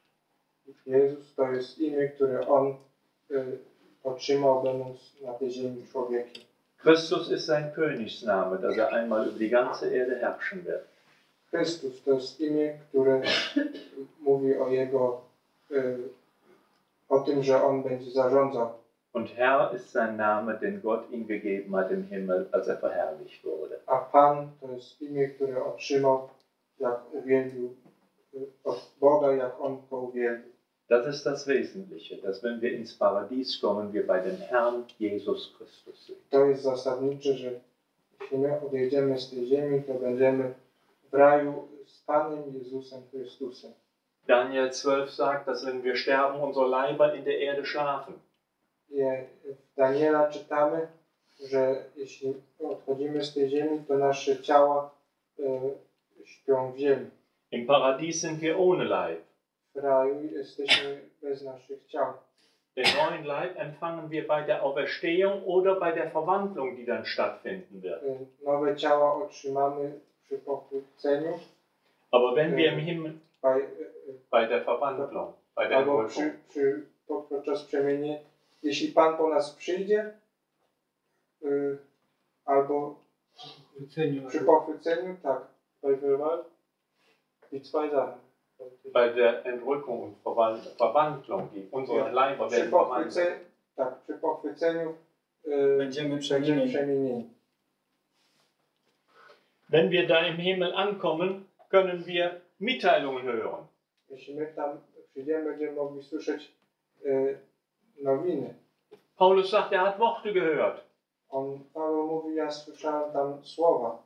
Speaker 2: Jezus to jest imię, które On y, otrzymał, będąc na tej ziemi człowiekiem.
Speaker 1: Christus ist sein Königsname, dass er einmal über die ganze Erde herrschen wird.
Speaker 2: Chrystus to jest imię, które mówi o Jego, y, o tym, że On będzie zarządzał.
Speaker 1: Und Herr ist sein Name, den Gott ihm gegeben hat im Himmel, als er verherrlicht wurde.
Speaker 2: A Pan to jest imię, które otrzymał, jak uwielbił y, od Boga, jak On go uwielbił.
Speaker 1: Das ist das Wesentliche, dass wenn wir ins Paradies kommen, wir bei dem Herrn Jesus Christus sind.
Speaker 2: To jest zasadnicze, że jeśli my odejdziemy z tej ziemi, to będziemy w raju z Panem Jezusem Chrystusem.
Speaker 1: Daniel zwölf sagt, dass wenn wir sterben, unsere Leiber in der Erde schlafen.
Speaker 2: I w Daniela czytamy, że jeśli odchodzimy z tej ziemi, to nasze ciała y, śpią w ziemi.
Speaker 1: Im Paradies sind wir ohne Leib.
Speaker 2: W raju jesteśmy bez naszych ciał.
Speaker 1: Den neuen Leib empfangen wir bei der Auferstehung oder bei der Verwandlung, die dann stattfinden wird.
Speaker 2: Y, Nowe ciała otrzymamy przy pochwyceniu,
Speaker 1: Aber wenn wir im Himmel,
Speaker 2: bei, y,
Speaker 1: bei der Verwandlung, bei der
Speaker 2: albo
Speaker 1: Entrückung,
Speaker 2: przy, przy, po- podczas przemienienia, jeśli Pan po nas przyjdzie, y, albo przy pochwyceniu, tak, bei Verwahl, die zwei Sachen.
Speaker 1: bei der Entrückung und Verwand- Verwandlung, die unsere Leiber
Speaker 2: Przy
Speaker 1: werden verwandelt.
Speaker 2: pochwyceniu, tak, przy pochwyceniu y,
Speaker 3: Będziemy
Speaker 2: będziemy
Speaker 3: przemienieni.
Speaker 2: przemienieni.
Speaker 1: Wenn wir da im Himmel ankommen, können wir Mitteilungen hören.
Speaker 2: Jeśli my tam przyjdziemy, będziemy mogli słyszeć y, nowiny.
Speaker 1: Paulus sagt, er hat Worte gehört.
Speaker 2: On, Paweł mówi, ja słyszałem tam słowa.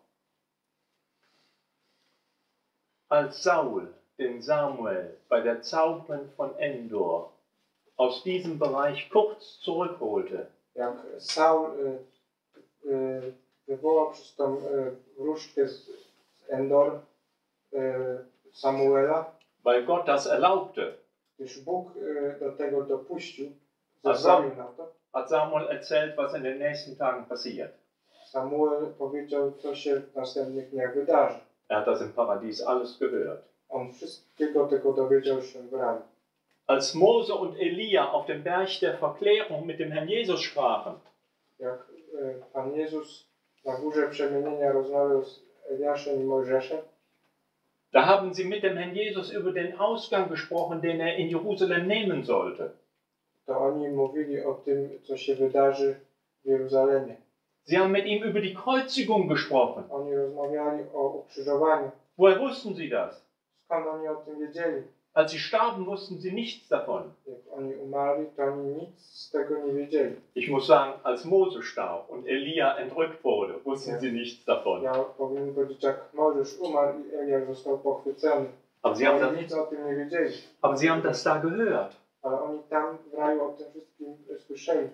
Speaker 1: Als Saul den Samuel bei der Zauberin von Endor aus diesem Bereich kurz zurückholte,
Speaker 2: Jak Saul y, y, wywołał przez tą y, wróżkę z, z Endor y, Samuela,
Speaker 1: weil Gott das erlaubte,
Speaker 2: gdyż Bóg y, do tego dopuścił,
Speaker 1: A
Speaker 2: zezwolił na to,
Speaker 1: hat Samuel erzählt, was in den nächsten Tagen passiert.
Speaker 2: Samuel powiedział, co się w następnych dniach wydarzy.
Speaker 1: Er hat das im Paradies alles gehört.
Speaker 2: On wszystkiego tego dowiedział się w raju.
Speaker 1: Als Mose und Elia auf dem Berg der Verklärung mit dem Herrn Jesus sprachen,
Speaker 2: Jak y, Pan Jezus na górze przemienienia rozmawiał z Eliaszem i Mojżeszem,
Speaker 1: da haben sie mit dem Herrn Jesus über den Ausgang gesprochen, den er in Jerusalem nehmen sollte.
Speaker 2: to oni mówili o tym, co się wydarzy w Jeruzalemie.
Speaker 1: Sie haben mit ihm über die Kreuzigung gesprochen.
Speaker 2: Oni rozmawiali o ukrzyżowaniu.
Speaker 1: Woher wussten sie das?
Speaker 2: Skąd oni o tym wiedzieli?
Speaker 1: Als sie starben, wussten sie nichts davon.
Speaker 2: Jak oni umarli, to oni nic z tego nie wiedzieli.
Speaker 1: Ich muss sagen, als Mose starb und Elia entrückt wurde, wussten
Speaker 2: Ja.
Speaker 1: sie nichts davon.
Speaker 2: Ja powinien powiedzieć, jak Mojżesz umarł i Eliasz został pochwycony.
Speaker 1: Aber sie, haben
Speaker 2: Oni
Speaker 1: das,
Speaker 2: nic o tym nie wiedzieli.
Speaker 1: aber sie haben das da gehört.
Speaker 2: Ale oni tam w raju o tym wszystkim słyszeli.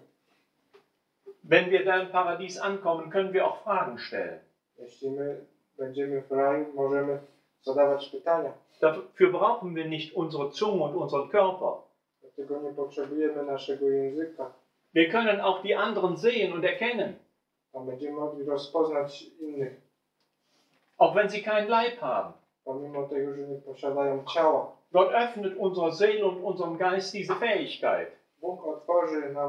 Speaker 1: Wenn wir da im Paradies ankommen, können wir auch Fragen stellen.
Speaker 2: Jeśli my będziemy w raju, możemy zadawać pytania.
Speaker 1: Dafür brauchen wir nicht unsere Zunge und unseren Körper.
Speaker 2: Dlatego nie potrzebujemy naszego języka.
Speaker 1: Wir können auch die anderen sehen und erkennen,
Speaker 2: A będziemy mogli rozpoznać innych,
Speaker 1: auch wenn sie keinen Leib haben.
Speaker 2: pomimo tego, że nie posiadają ciała.
Speaker 1: Gott öffnet unserer Seele und unserem Geist diese Fähigkeit.
Speaker 2: Bóg otworzy nam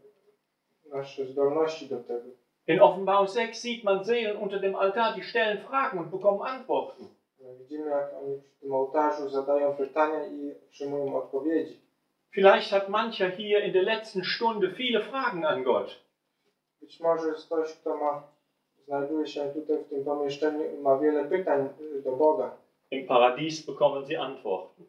Speaker 2: y, nasze zdolności do tego.
Speaker 1: In Offenbarung sechs sieht man Seelen unter dem Altar, die stellen Fragen und bekommen Antworten.
Speaker 2: My widzimy, jak oni przy tym ołtarzu zadają pytania i otrzymują odpowiedzi.
Speaker 1: Vielleicht hat mancher hier in der letzten Stunde viele Fragen an Gott.
Speaker 2: Być może jest ktoś, kto ma, znajduje się tutaj w tym pomieszczeniu i ma wiele pytań y, do Boga.
Speaker 1: Im Paradies bekommen sie Antworten.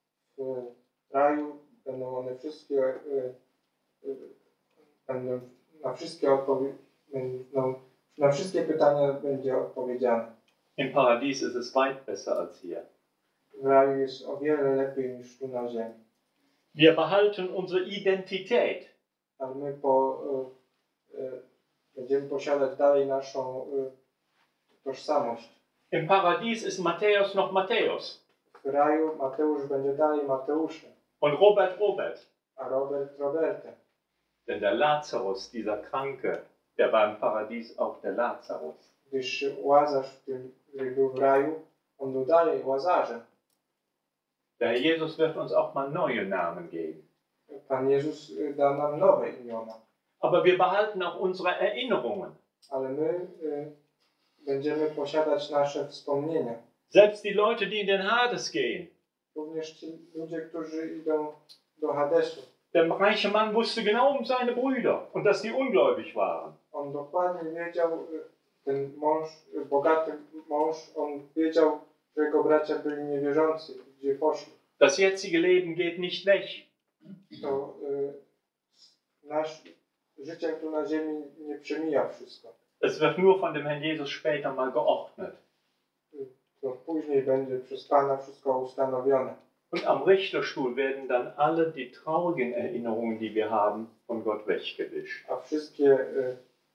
Speaker 2: W raju będą one wszystkie, y, y, będą na wszystkie odpowiedzi, no, na wszystkie pytania będzie odpowiedziane.
Speaker 1: Im Paradies ist es weit besser als hier.
Speaker 2: W raju jest o wiele lepiej niż tu na ziemi.
Speaker 1: Wir behalten unsere Identität.
Speaker 2: Ale my po, y, y, będziemy posiadać dalej naszą y, tożsamość.
Speaker 1: Im Paradies ist Matthäus noch Matthäus
Speaker 2: W raju Mateusz będzie dalej Mateuszem,
Speaker 1: und Robert Robert.
Speaker 2: a Robert Robertem.
Speaker 1: Denn der Lazarus, dieser Kranke, der war im Paradies auch der Lazarus.
Speaker 2: Gdyż Łazarz, w tym, który był w raju, on był dalej Łazarzem.
Speaker 1: Der Herr Jesus wird uns auch mal neue Namen geben.
Speaker 2: Pan Jezus y, da nam nowe imiona.
Speaker 1: Aber wir behalten auch unsere Erinnerungen.
Speaker 2: Ale my y, będziemy posiadać nasze wspomnienia.
Speaker 1: Selbst die Leute, die in den Hades gehen.
Speaker 2: Również ci ludzie, którzy idą do Hadesu.
Speaker 1: Der reiche Mann wusste genau um seine Brüder und dass die ungläubig waren.
Speaker 2: On dokładnie wiedział, y, ten mąż, y, bogaty mąż, on wiedział, że jego bracia byli niewierzący, gdzie poszli.
Speaker 1: Das jetzige Leben geht nicht weg.
Speaker 2: To y, nasz życie tu na ziemi nie przemija wszystko.
Speaker 1: Es wird nur von dem Herrn Jesus später mal geordnet.
Speaker 2: To później będzie przez Pana wszystko ustanowione.
Speaker 1: Und am Richterstuhl werden dann alle die traurigen Erinnerungen, die wir haben, von Gott weggewischt.
Speaker 2: A wszystkie y,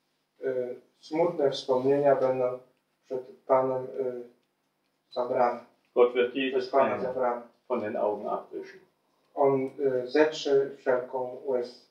Speaker 2: y, smutne wspomnienia będą przed Panem y, zabrane.
Speaker 1: Gott wird jedes
Speaker 2: Przez Pana
Speaker 1: eine
Speaker 2: zabrane.
Speaker 1: von den Augen abwischen.
Speaker 2: On y, zetrze wszelką łez,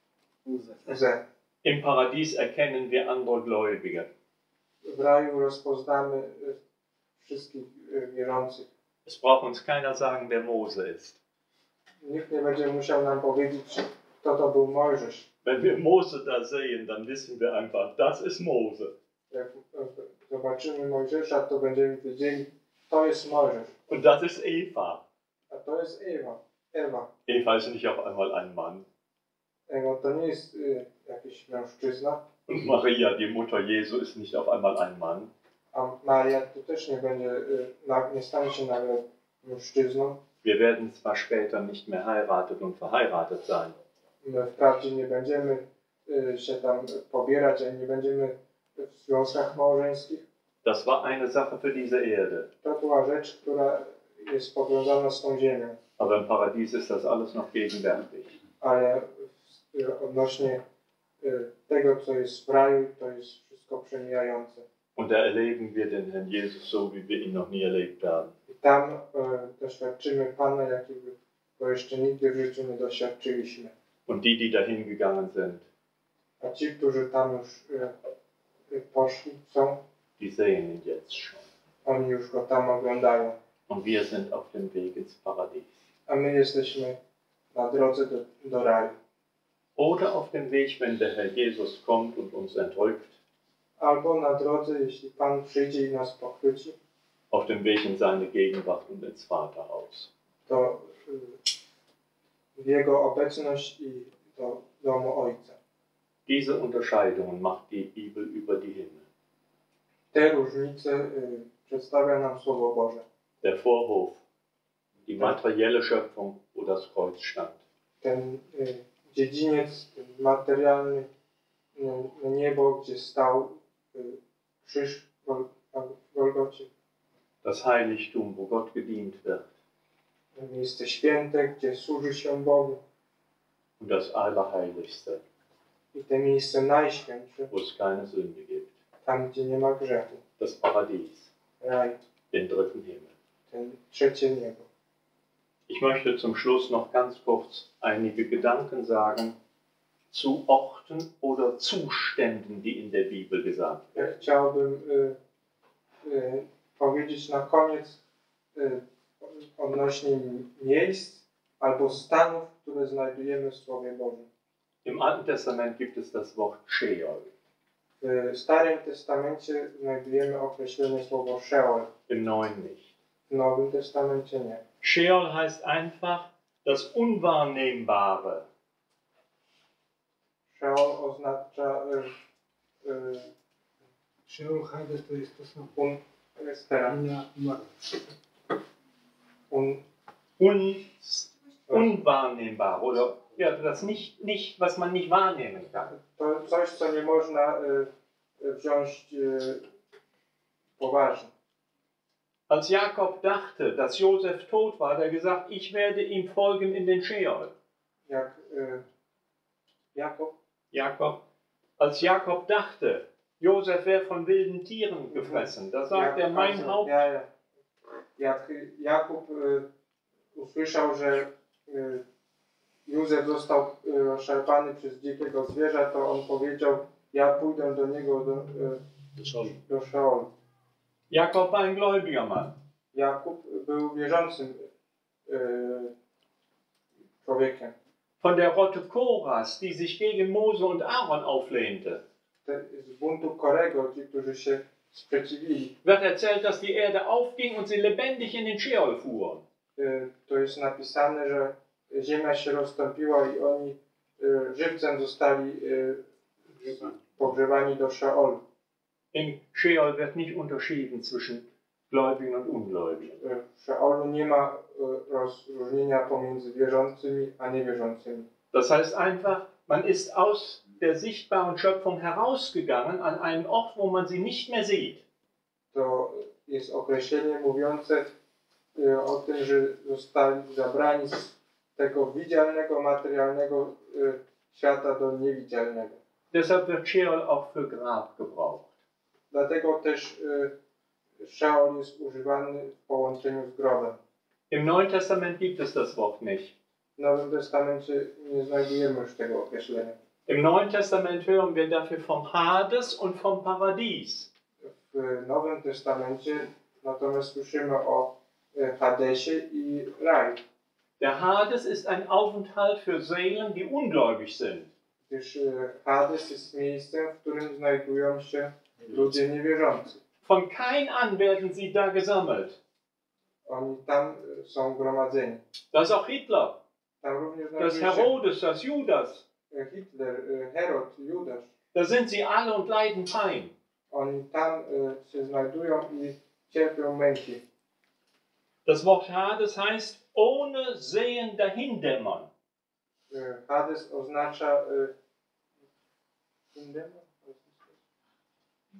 Speaker 2: łzę.
Speaker 1: Im Paradies erkennen wir andere Gläubige.
Speaker 2: W raju rozpoznamy y, wszystkich y, wierzących.
Speaker 1: Es braucht uns keiner sagen, wer Mose ist.
Speaker 2: Nikt nie będzie musiał nam powiedzieć, kto to był Mojżesz.
Speaker 1: Wenn wir Mose da sehen, dann wissen wir einfach, das ist Mose.
Speaker 2: Jak y, zobaczymy Mojżesza, to będziemy wiedzieli, to jest Mojżesz.
Speaker 1: Und das ist Eva.
Speaker 2: A to jest Ewa. Ewa.
Speaker 1: Eva ist nicht auf einmal ein Mann.
Speaker 2: Ewa to nie jest y, jakiś mężczyzna,
Speaker 1: Und Maria, die Mutter Jesu, ist nicht auf einmal ein Mann.
Speaker 2: a Maria to też nie będzie, y, na, nie stanie się nagle mężczyzną.
Speaker 1: Wir werden zwar später nicht mehr heiratet und verheiratet sein,
Speaker 2: My wprawdzie nie będziemy y, się tam pobierać, ani nie będziemy w związkach małżeńskich.
Speaker 1: Das war eine Sache für diese Erde.
Speaker 2: To była rzecz, która jest powiązana z tą ziemią.
Speaker 1: Aber im Paradies ist das alles noch gegenwärtig.
Speaker 2: Ale w- odnośnie y, tego, co jest w raju, to jest wszystko przemijające.
Speaker 1: Und da erleben wir den Herrn Jesus so, wie wir ihn noch nie erlebt haben.
Speaker 2: I tam y, doświadczymy Pana, jakiego go jeszcze nigdy w życiu nie doświadczyliśmy.
Speaker 1: Und die, die dahin gegangen sind,
Speaker 2: A ci, którzy tam już y, y, poszli, są,
Speaker 1: die sehen ihn jetzt schon.
Speaker 2: oni już go tam oglądają.
Speaker 1: Und wir sind auf dem Weg ins Paradies.
Speaker 2: A my jesteśmy na drodze do, do raju.
Speaker 1: Oder auf dem Weg, wenn der Herr Jesus kommt und uns entrückt,
Speaker 2: Albo na drodze, jeśli Pan przyjdzie i nas pochwyci,
Speaker 1: auf dem Weg in seine Gegenwart und ins Vaterhaus.
Speaker 2: to y, w Jego obecność i do domu Ojca.
Speaker 1: Diese Unterscheidungen macht die Bibel über die Himmel.
Speaker 2: Te różnice y, przedstawia nam Słowo Boże.
Speaker 1: Der Vorhof, die materielle Schöpfung, wo das Kreuz stand.
Speaker 2: Ten y, dziedziniec ten materialny, y, niebo, gdzie stał y, krzyż w Gol- w Golgocie.
Speaker 1: Das Heiligtum, wo Gott gedient wird.
Speaker 2: Miejsce święte, gdzie służy się Bogu.
Speaker 1: Und das Allerheiligste,
Speaker 2: I te miejsce najświętsze,
Speaker 1: wo es keine Sünde gibt.
Speaker 2: tam gdzie nie ma grzechu.
Speaker 1: Das Paradies,
Speaker 2: Raj,
Speaker 1: den dritten Himmel.
Speaker 2: ten trzecie niebo.
Speaker 1: Ich möchte zum Schluss noch ganz kurz einige Gedanken sagen zu Orten oder Zuständen, die in der Bibel gesagt
Speaker 2: Ja
Speaker 1: werden.
Speaker 2: chciałbym y, y, powiedzieć na koniec y, odnośnie miejsc albo stanów, które znajdujemy w Słowie Bożym.
Speaker 1: Im Alten Testament gibt es das Wort Sheol,
Speaker 2: W Starym Testamencie znajdujemy określenie słowo Sheol,
Speaker 1: im Neuen nicht.
Speaker 2: w Nowym Testamencie nie.
Speaker 1: Sheol heißt einfach das Unwahrnehmbare.
Speaker 2: Sheol oznacza y, y,
Speaker 3: Sheol, Hades to jest to samo.
Speaker 2: un, stera,
Speaker 3: Inna umarła.
Speaker 2: un,
Speaker 1: Un, unwahrnehmbar oder ja, das nicht, nicht, was man nicht wahrnehmen kann.
Speaker 2: to coś, co nie można y, y, wziąć y, poważnie.
Speaker 1: Als Jakob dachte, dass Josef tot war, hat er gesagt, ich werde ihm folgen in den Sheol.
Speaker 2: Jak y, Jakob,
Speaker 1: Jakob, als Jakob dachte, Josef wäre von wilden Tieren gefressen, da sagt er, mein
Speaker 2: also,
Speaker 1: Haupt.
Speaker 2: ja, ja. Jak Jakub y, usłyszał, że y, Józef został y, oszarpany przez dzikiego zwierza, to on powiedział, ja pójdę do niego do, y, do Szeolu.
Speaker 1: Jakob war ein gläubiger Mann.
Speaker 2: Jakub był wierzącym y, człowiekiem.
Speaker 1: Von der Rotte Koras, die sich gegen Mose und Aaron auflehnte,
Speaker 2: Te, z buntu Korego, ci, którzy się sprzeciwili,
Speaker 1: wird erzählt, dass die Erde aufging und sie lebendig in den Sheol fuhren.
Speaker 2: y, to jest napisane, że ziemia się rozstąpiła i oni y, żywcem zostali y, pogrzebani do Szeolu.
Speaker 1: Im Sheol wird nicht unterschieden zwischen Gläubigen und Ungläubigen.
Speaker 2: W Szeolu nie ma y, rozróżnienia pomiędzy wierzącymi a niewierzącymi.
Speaker 1: Das heißt einfach, man ist aus der sichtbaren Schöpfung herausgegangen an einen Ort, wo man sie nicht mehr sieht.
Speaker 2: To jest określenie mówiące y, o tym, że zostali zabrani z tego widzialnego, materialnego y, świata do niewidzialnego.
Speaker 1: Deshalb wird Sheol auch für Grab gebraucht.
Speaker 2: Dlatego też y, Szeol jest używany w połączeniu z grobem.
Speaker 1: Im Neuen Testament gibt es das Wort nicht.
Speaker 2: W Nowym Testamencie nie znajdujemy już tego określenia.
Speaker 1: Im Neuen Testament hören wir dafür vom Hades und vom Paradies.
Speaker 2: W Nowym Testamencie natomiast słyszymy o y, Hadesie i raju.
Speaker 1: Der Hades ist ein Aufenthalt für Seelen, die ungläubig sind.
Speaker 2: Gdyż y, Hades jest miejscem, w którym znajdują się ludzie niewierzący.
Speaker 1: Von Kain an werden sie da gesammelt.
Speaker 2: Oni tam y, są gromadzeni.
Speaker 1: Da ist auch Hitler,
Speaker 2: Tam również
Speaker 1: das
Speaker 2: znajduje się
Speaker 1: Herodes, das Judas.
Speaker 2: y, Hitler, y, Herod, Judasz.
Speaker 1: Da sind sie alle und leiden Pein.
Speaker 2: Oni tam y, się znajdują i cierpią męki.
Speaker 1: Das Wort Hades heißt ohne Sehen dahindämmern.
Speaker 2: Y, Hades oznacza y, indema?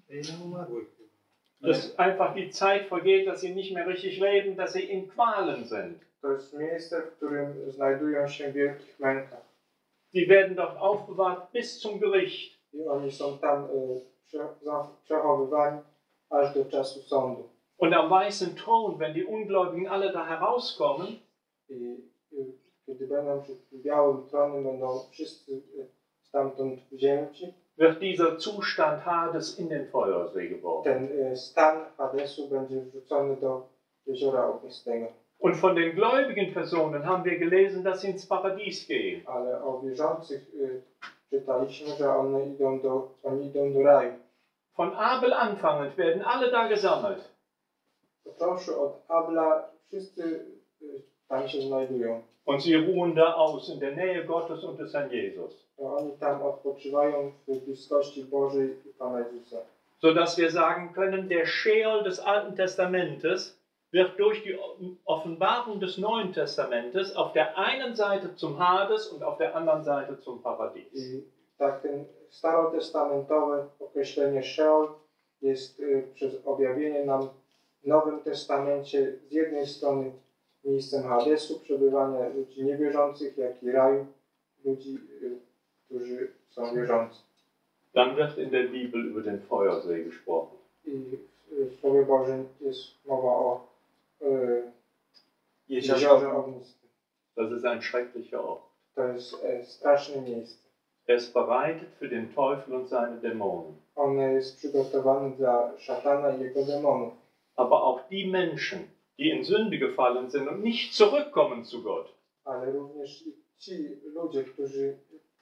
Speaker 3: I na umarłych chyba.
Speaker 1: Dass einfach die Zeit vergeht, dass sie nicht mehr richtig leben, dass sie in Qualen sind.
Speaker 2: To jest miejsce, w którym znajdują się w wielkich mękach.
Speaker 1: Sie werden dort aufbewahrt bis zum Gericht.
Speaker 2: I oni są tam y, prze, za, przechowywani aż do czasu sądu.
Speaker 1: Und am weißen Thron, wenn die Ungläubigen alle da herauskommen,
Speaker 2: I y, kiedy będą przed tym białym tronem, będą wszyscy y, stamtąd wzięci,
Speaker 1: wird dieser Zustand Hades in den Feuersee geworfen.
Speaker 2: ten y, stan Hadesu będzie wrzucony do jeziora ognistego.
Speaker 1: Und von den gläubigen Personen haben wir gelesen, dass sie ins Paradies gehen.
Speaker 2: Ale o wierzących y, czytaliśmy, że one idą do, oni idą do raju.
Speaker 1: Von Abel anfangend werden alle da gesammelt.
Speaker 2: Począwszy od Abla, wszyscy y, tam się znajdują.
Speaker 1: Und sie ruhen da aus in der Nähe Gottes und des Herrn Jesus.
Speaker 2: To oni tam odpoczywają w bliskości Bożej i Pana Jezusa.
Speaker 1: Sodass wir sagen können, der Sheol des Alten Testamentes wird durch die Offenbarung des Neuen Testamentes auf der einen Seite zum Hades und auf der anderen Seite zum Paradies.
Speaker 2: I tak ten starotestamentowe określenie Sheol jest y, przez objawienie nam w Nowym Testamencie z jednej strony miejscem Hadesu, przebywania ludzi niewierzących, jak i raju ludzi, y, którzy są wierzący.
Speaker 1: Dann wird in der Bibel über den Feuersee gesprochen.
Speaker 2: I w Słowie Bożym jest mowa o y,
Speaker 3: Jeziorze
Speaker 2: jeziorze ognistym.
Speaker 1: Das ist ein schrecklicher Ort.
Speaker 2: To jest e, straszne miejsce.
Speaker 1: Er ist bereitet für den Teufel und seine Dämonen.
Speaker 2: Ono jest przygotowane dla szatana i jego demonów.
Speaker 1: Aber auch die Menschen, die in Sünde gefallen sind und nicht zurückkommen zu Gott,
Speaker 2: Ale również i ci ludzie, którzy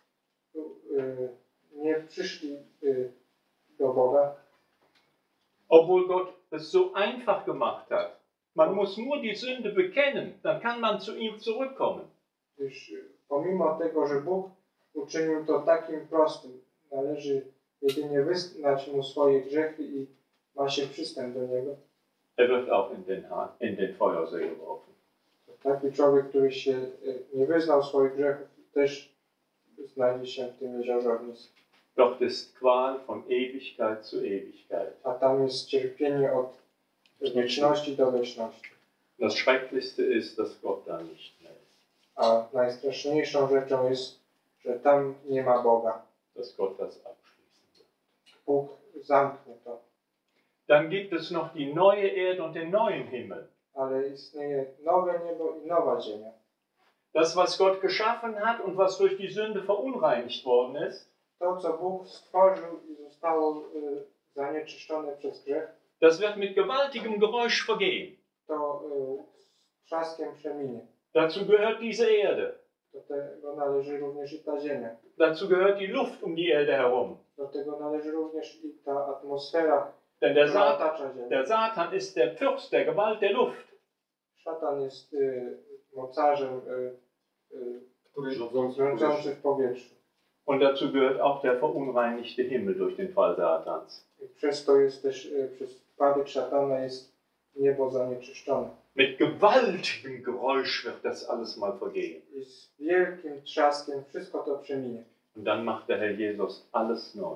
Speaker 2: y, nie przyszli y, do Boga,
Speaker 1: obwohl Gott es so einfach gemacht hat. Man muss nur die Sünde bekennen, dann kann man zu ihm zurückkommen.
Speaker 2: gdyż pomimo tego, że Bóg uczynił to takim prostym, należy jedynie wyznać Mu swoje grzechy i ma się przystęp do Niego.
Speaker 1: Er wird auch in den, Ha- in den Feuersee geworfen.
Speaker 2: Taki człowiek, który się y, nie wyznał swoich grzechów, też znajdzie się w tym jeziorze ognistym.
Speaker 1: Dort ist Qual von Ewigkeit zu Ewigkeit.
Speaker 2: A tam jest cierpienie od wieczności do wieczności.
Speaker 1: Das Schrecklichste ist, dass Gott da nicht mehr ist.
Speaker 2: A najstraszniejszą rzeczą jest, że tam nie ma Boga.
Speaker 1: Dass Gott das abschließen wird.
Speaker 2: Bóg zamknie to.
Speaker 1: Dann gibt es noch die neue Erde und den neuen Himmel.
Speaker 2: Ale istnieje nowe niebo i nowa ziemia.
Speaker 1: Das, was Gott geschaffen hat und was durch die Sünde verunreinigt worden ist,
Speaker 2: To, co Bóg stworzył i zostało y, zanieczyszczone przez grzech,
Speaker 1: das wird mit gewaltigem Geräusch vergehen.
Speaker 2: to y, z trzaskiem przeminie.
Speaker 1: Dazu gehört diese Erde.
Speaker 2: Do tego należy również i ta ziemia.
Speaker 1: Dazu gehört die Luft um die Erde herum.
Speaker 2: Do tego należy również i ta atmosfera,
Speaker 1: Denn der,
Speaker 2: która
Speaker 1: Sa
Speaker 2: otacza ziemię.
Speaker 1: der Satan ist der Fürst der Gewalt der Luft.
Speaker 2: Szatan jest y, mocarzem y, y,
Speaker 3: który
Speaker 2: rządzący w powietrzu.
Speaker 1: Und dazu gehört auch der verunreinigte Himmel durch den Fall Satans.
Speaker 2: I przez to jest też, y, przez wpadek szatana jest niebo zanieczyszczone.
Speaker 1: Mit gewaltigem Geräusch wird das alles mal vergehen.
Speaker 2: I z wielkim trzaskiem wszystko to przeminie.
Speaker 1: Und dann macht der Herr Jesus alles neu.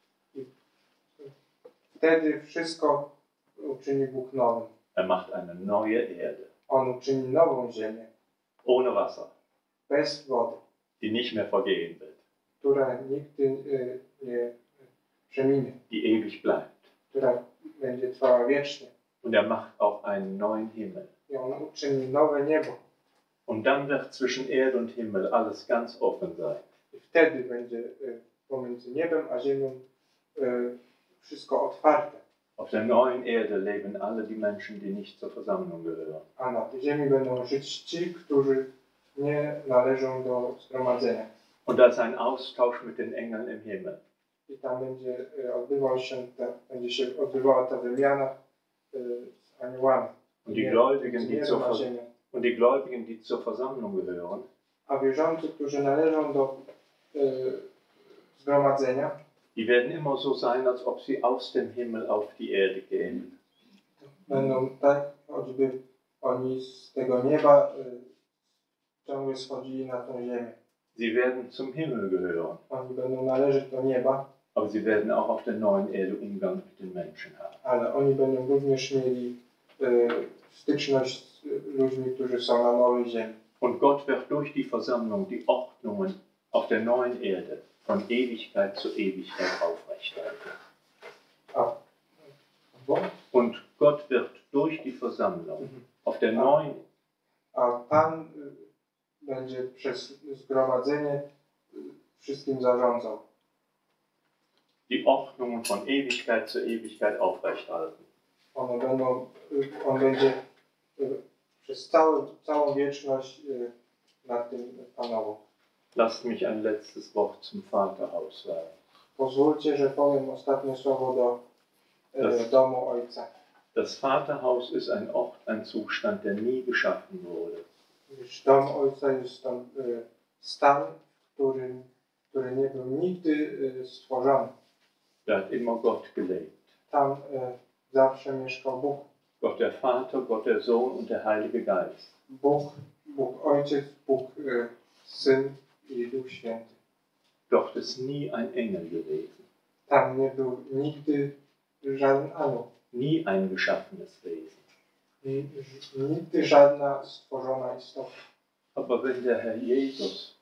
Speaker 2: Wtedy wszystko uczyni Bóg nowym.
Speaker 1: Er macht eine neue Erde.
Speaker 2: On uczyni nową ziemię,
Speaker 1: Ohne Wasser,
Speaker 2: bez wody,
Speaker 1: die nicht mehr vergehen wird,
Speaker 2: która nigdy y, nie przeminie,
Speaker 1: die ewig bleibt.
Speaker 2: która będzie trwała wiecznie.
Speaker 1: Und er macht auch einen neuen Himmel.
Speaker 2: I on uczyni nowe niebo.
Speaker 1: Und dann wird zwischen Erde und Himmel alles ganz offen sein.
Speaker 2: I wtedy będzie y, pomiędzy niebem a ziemią y, wszystko otwarte.
Speaker 1: Auf der neuen Erde leben alle die Menschen, die nicht zur Versammlung gehören.
Speaker 2: A na tej ziemi będą żyć ci, którzy nie należą do zgromadzenia.
Speaker 1: Und da ist ein Austausch mit den Engeln im Himmel.
Speaker 2: I tam będzie y, odbywał się ta, będzie się odbywała ta wymiana y, z aniołami.
Speaker 1: Und die
Speaker 2: Nie-
Speaker 1: Gläubigen,
Speaker 2: z
Speaker 1: die
Speaker 2: niebem
Speaker 1: zur,
Speaker 2: a
Speaker 1: Ver
Speaker 2: ziemią.
Speaker 1: und die Gläubigen, die zur Versammlung gehören,
Speaker 2: A wierzący, którzy należą do y, zgromadzenia,
Speaker 1: die werden immer so sein, als ob sie aus dem Himmel auf die Erde gehen.
Speaker 2: będą tak, choćby oni z tego nieba y, ciągle schodzili na tą ziemię.
Speaker 1: Sie werden zum Himmel gehören.
Speaker 2: Oni będą należeć do nieba
Speaker 1: Aber sie werden auch auf der neuen Erde Umgang mit den Menschen haben.
Speaker 2: ale oni będą również mieli y, styczność z ludźmi, którzy są na nowej ziemi.
Speaker 1: Und Gott wird durch die Versammlung die Ordnungen auf der neuen Erde von Ewigkeit zu Ewigkeit aufrechterhalten.
Speaker 2: A, bo?
Speaker 1: Und Gott wird durch die Versammlung
Speaker 2: Mhm.
Speaker 1: auf der neuen
Speaker 2: A Pan y, będzie przez zgromadzenie y, wszystkim zarządzał.
Speaker 1: die Ordnungen von Ewigkeit zu Ewigkeit aufrechterhalten.
Speaker 2: One będą, y, on będzie y, przez całe, całą wieczność y, nad tym panował.
Speaker 1: Lasst mich ein letztes Wort zum Vaterhaus sagen.
Speaker 2: Pozwólcie, że powiem ostatnie słowo do y,
Speaker 1: Das-
Speaker 2: domu Ojca.
Speaker 1: Das Vaterhaus ist ein Ort, ein Zustand, der nie geschaffen wurde.
Speaker 2: Gdyż dom Ojca jest tam y, stan, który, który nie był nigdy y, stworzony.
Speaker 1: Da hat immer Gott gelebt.
Speaker 2: Tam y, zawsze mieszkał Bóg.
Speaker 1: Gott der Vater, Gott der Sohn und der Heilige Geist.
Speaker 2: Bóg, Bóg Ojciec, Bóg y, Syn i Duch Święty.
Speaker 1: Doch ist nie ein Engel gewesen.
Speaker 2: Tam nie był nigdy żaden anioł.
Speaker 1: Nie ein geschaffenes Wesen.
Speaker 2: I ż- nigdy żadna stworzona istota.
Speaker 1: Aber wenn der Herr Jesus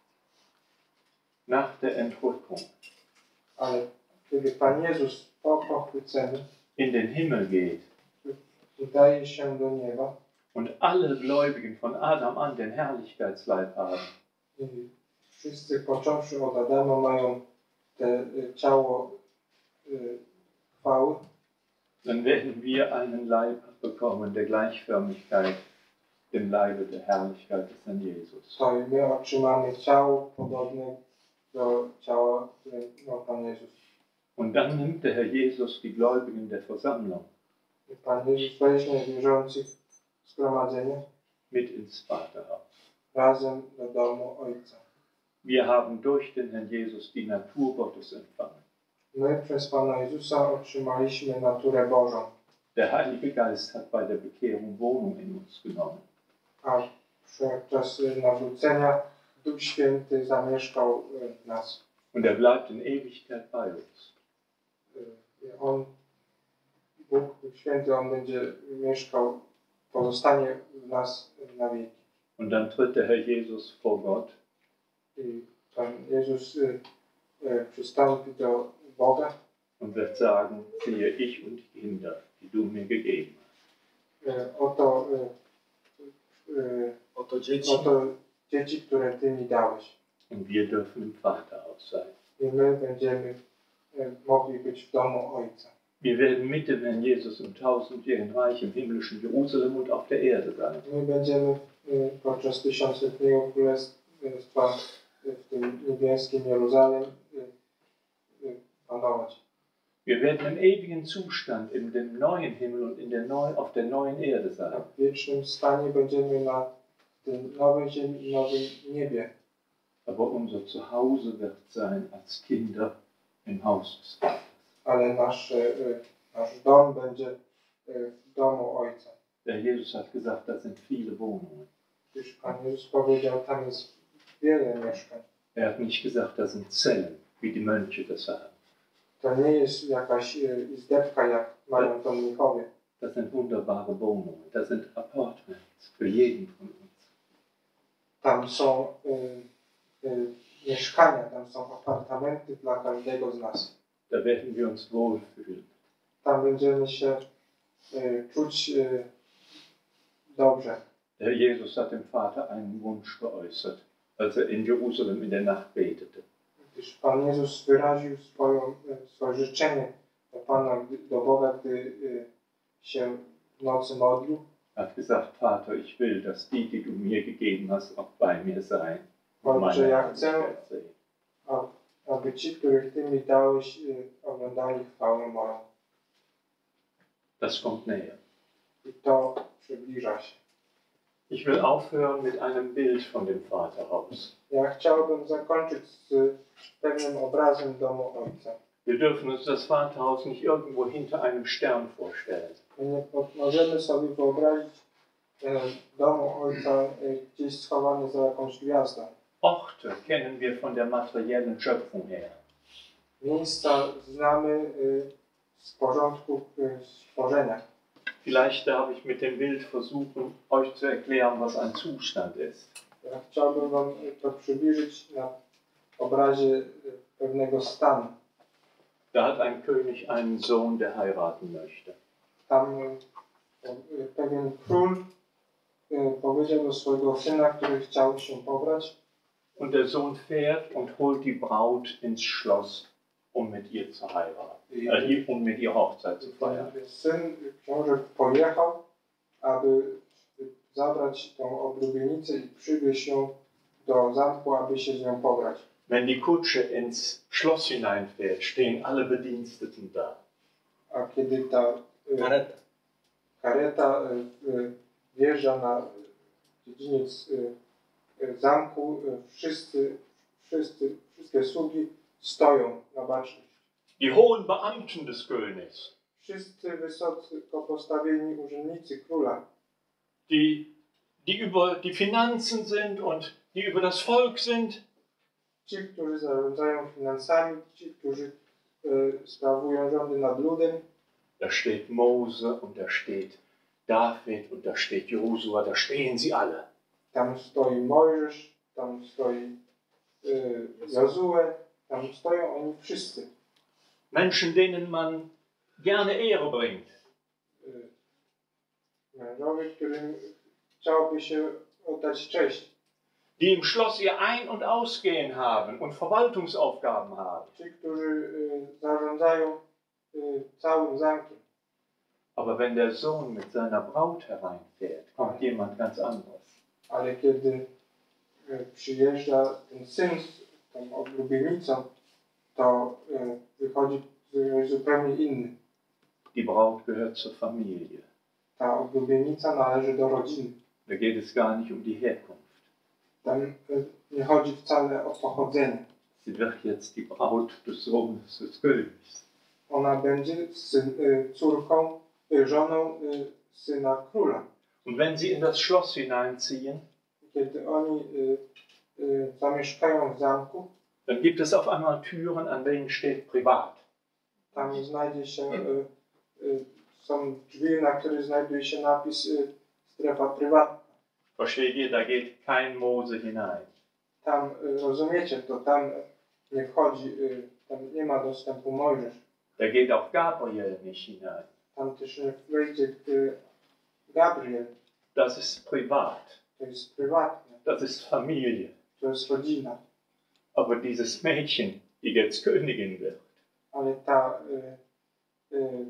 Speaker 1: nach der Entrückung
Speaker 2: Ale kiedy Pan Jezus po pochwyceniu
Speaker 1: in den Himmel geht
Speaker 2: udaje się do nieba
Speaker 1: und alle Gläubigen von Adam an den Herrlichkeitsleib haben,
Speaker 2: i wszyscy począwszy od Adama mają te y, ciało y, chwały,
Speaker 1: dann werden wir einen Leib bekommen der Gleichförmigkeit dem Leibe der Herrlichkeit des Herrn Jesus.
Speaker 2: to i my otrzymamy ciało podobne do ciała, które miał Pan Jezus.
Speaker 1: Und dann nimmt der Herr Jesus die Gläubigen der Versammlung
Speaker 2: I Pan Jezus weźmie wierzących zgromadzenie
Speaker 1: mit ins Vaterhaus.
Speaker 2: razem do domu Ojca.
Speaker 1: Wir haben durch den Herrn Jesus die Natur Gottes empfangen.
Speaker 2: My przez Pana Jezusa otrzymaliśmy naturę Bożą,
Speaker 1: Der Heilige Geist hat bei der Bekehrung Wohnung in uns genommen.
Speaker 2: a podczas y, nawrócenia Duch Święty zamieszkał y, w nas.
Speaker 1: Und er bleibt in Ewigkeit bei uns.
Speaker 2: Y, On, Bóg, Duch Święty, On będzie mieszkał, pozostanie w nas na wieki.
Speaker 1: Und dann tritt der Herr Jesus vor Gott
Speaker 2: I Pan Jezus y, y, przystąpi do Boga.
Speaker 1: und wird sagen, siehe ich und die Kinder, die du mir gegeben hast.
Speaker 2: Y, Oto, y, y,
Speaker 3: Oto dzieci.
Speaker 2: oto dzieci, które Ty mi dałeś.
Speaker 1: Und wir dürfen im Vaterhaus sein.
Speaker 2: I my będziemy y, mogli być w domu Ojca.
Speaker 1: Wir werden mit dem Herrn Jesus im tausendjährigen Reich im himmlischen Jerusalem und auf der Erde sein.
Speaker 2: My będziemy y, podczas tysiącletniego królestwa y, w tym niebieskim Jeruzalem y, y, panować.
Speaker 1: Wir werden im ewigen Zustand in dem neuen Himmel und in der neu, auf der neuen Erde
Speaker 2: A
Speaker 1: sein.
Speaker 2: w wiecznym stanie będziemy na tym nowej ziemi i nowym niebie.
Speaker 1: Aber unser Zuhause wird sein als Kinder im Haus des Vaters.
Speaker 2: Ale nasz, y, nasz dom będzie y, w domu Ojca.
Speaker 1: Der Jesus hat gesagt, das sind viele Wohnungen.
Speaker 2: Gdyż Pan Jezus powiedział, tam jest wiele mieszkań.
Speaker 1: Er hat nicht gesagt, das sind Zellen, wie die Mönche das haben.
Speaker 2: To nie jest jakaś y, izdebka, jak mają to mnichowie.
Speaker 1: Das sind wunderbare Wohnungen. Das sind Appartements für jeden von uns.
Speaker 2: Tam są y, y, mieszkania, tam są apartamenty dla każdego z nas.
Speaker 1: Da werden wir uns wohlfühlen.
Speaker 2: Tam będziemy się y, czuć y, dobrze.
Speaker 1: Der Jesus hat dem Vater einen Wunsch geäußert, als er in Jerusalem in der Nacht betete.
Speaker 2: Gdyż Pan Jezus wyraził swoją, y, swoje życzenie do Pana, gdy, do Boga, gdy y, się w nocy modlił.
Speaker 1: Er hat gesagt, Vater, ich will, dass die, die du mir gegeben hast, auch bei mir seien.
Speaker 2: Ojcze,
Speaker 1: meine
Speaker 2: ja chcę,
Speaker 1: Herrlichkeit sehen.
Speaker 2: a, aby ci, których Ty mi dałeś, y, oglądali chwałę moją.
Speaker 1: Das kommt näher.
Speaker 2: I to przybliża się.
Speaker 1: Ich will aufhören mit einem Bild von dem Vaterhaus.
Speaker 2: Ja chciałbym zakończyć z pewnym obrazem domu Ojca.
Speaker 1: Wir dürfen uns das Vaterhaus nicht irgendwo hinter einem Stern vorstellen.
Speaker 2: My nie po- możemy sobie wyobrazić e, domu Ojca e, gdzieś schowany za jakąś gwiazdą.
Speaker 1: Orte kennen wir von der materiellen Schöpfung her.
Speaker 2: miejsca znamy y, z porządku y, stworzenia.
Speaker 1: Vielleicht darf ich mit dem Bild versuchen, euch zu erklären, was ein Zustand ist.
Speaker 2: Ja chciałbym wam to przybliżyć na obrazie y, pewnego stanu.
Speaker 1: Da hat ein König einen Sohn, der heiraten möchte.
Speaker 2: Tam y, y, pewien król y, powiedział do swojego syna, który chciał się pobrać.
Speaker 1: Und der Sohn fährt und holt die Braut ins Schloss, um mit ihr zu heiraten, äh, um mit ihr Hochzeit zu feiern.
Speaker 2: Syn, książę pojechał, aby zabrać tą oblubienicę i przywieźć ją do zamku, aby się z nią pobrać.
Speaker 1: Wenn die Kutsche ins Schloss hineinfährt, stehen alle Bediensteten da.
Speaker 2: A kiedy ta y,
Speaker 3: Kareta.
Speaker 2: kareta y, y, wjeżdża na dziedziniec y, y, zamku, y, wszyscy, wszyscy, wszystkie sługi stoją na baczność.
Speaker 1: Die hohen Beamten des Königs,
Speaker 2: Wszyscy wysoko postawieni urzędnicy króla,
Speaker 1: die, die über die Finanzen sind und die über das Volk sind,
Speaker 2: ci, którzy zarządzają finansami, ci, którzy y, sprawują rządy nad ludem.
Speaker 1: da steht Mose und da steht David und da steht Josua, da stehen sie alle.
Speaker 2: Tam stoi Mojżesz, tam stoi y, Jozue, tam stoją oni wszyscy.
Speaker 1: Menschen, denen man gerne Ehre bringt.
Speaker 2: Y, mężowie, którym chciałoby się oddać cześć.
Speaker 1: Die im Schloss ihr Ein- und Ausgehen haben und Verwaltungsaufgaben haben.
Speaker 2: Ci, którzy y, zarządzają y, całym zamkiem.
Speaker 1: Aber wenn der Sohn mit seiner Braut hereinfährt, kommt jemand ganz anderes.
Speaker 2: Ale kiedy y, przyjeżdża ten syn z tą oblubienicą, to y, wychodzi y, zupełnie inny.
Speaker 1: Die Braut gehört zur Familie.
Speaker 2: Ta oblubienica należy do rodziny.
Speaker 1: Da geht es gar nicht um die Herkunft.
Speaker 2: Tam y, nie chodzi wcale o pochodzenie.
Speaker 1: Sie wird jetzt die Braut des Sohnes des Königs.
Speaker 2: Ona będzie syn, y, córką, y, żoną y, syna króla.
Speaker 1: Und wenn sie in das Schloss hineinziehen,
Speaker 2: Kiedy oni y, y, zamieszkają w zamku,
Speaker 1: dann gibt es auf einmal Türen, an denen steht privat.
Speaker 2: tam znajdzie się, y, y, są drzwi, na których znajduje się napis y, strefa prywatna.
Speaker 1: Versteht ihr, da geht kein Mose hinein.
Speaker 2: Tam, y, rozumiecie, to tam nie wchodzi, y, tam nie ma dostępu Mojżesz.
Speaker 1: Da geht auch Gabriel nicht hinein.
Speaker 2: Tam też nie wejdzie y, Gabriel,
Speaker 1: Das ist privat.
Speaker 2: to jest prywatne,
Speaker 1: Das ist Familie.
Speaker 2: to jest rodzina.
Speaker 1: Aber dieses Mädchen, die jetzt Königin wird,
Speaker 2: Ale ta, y, y,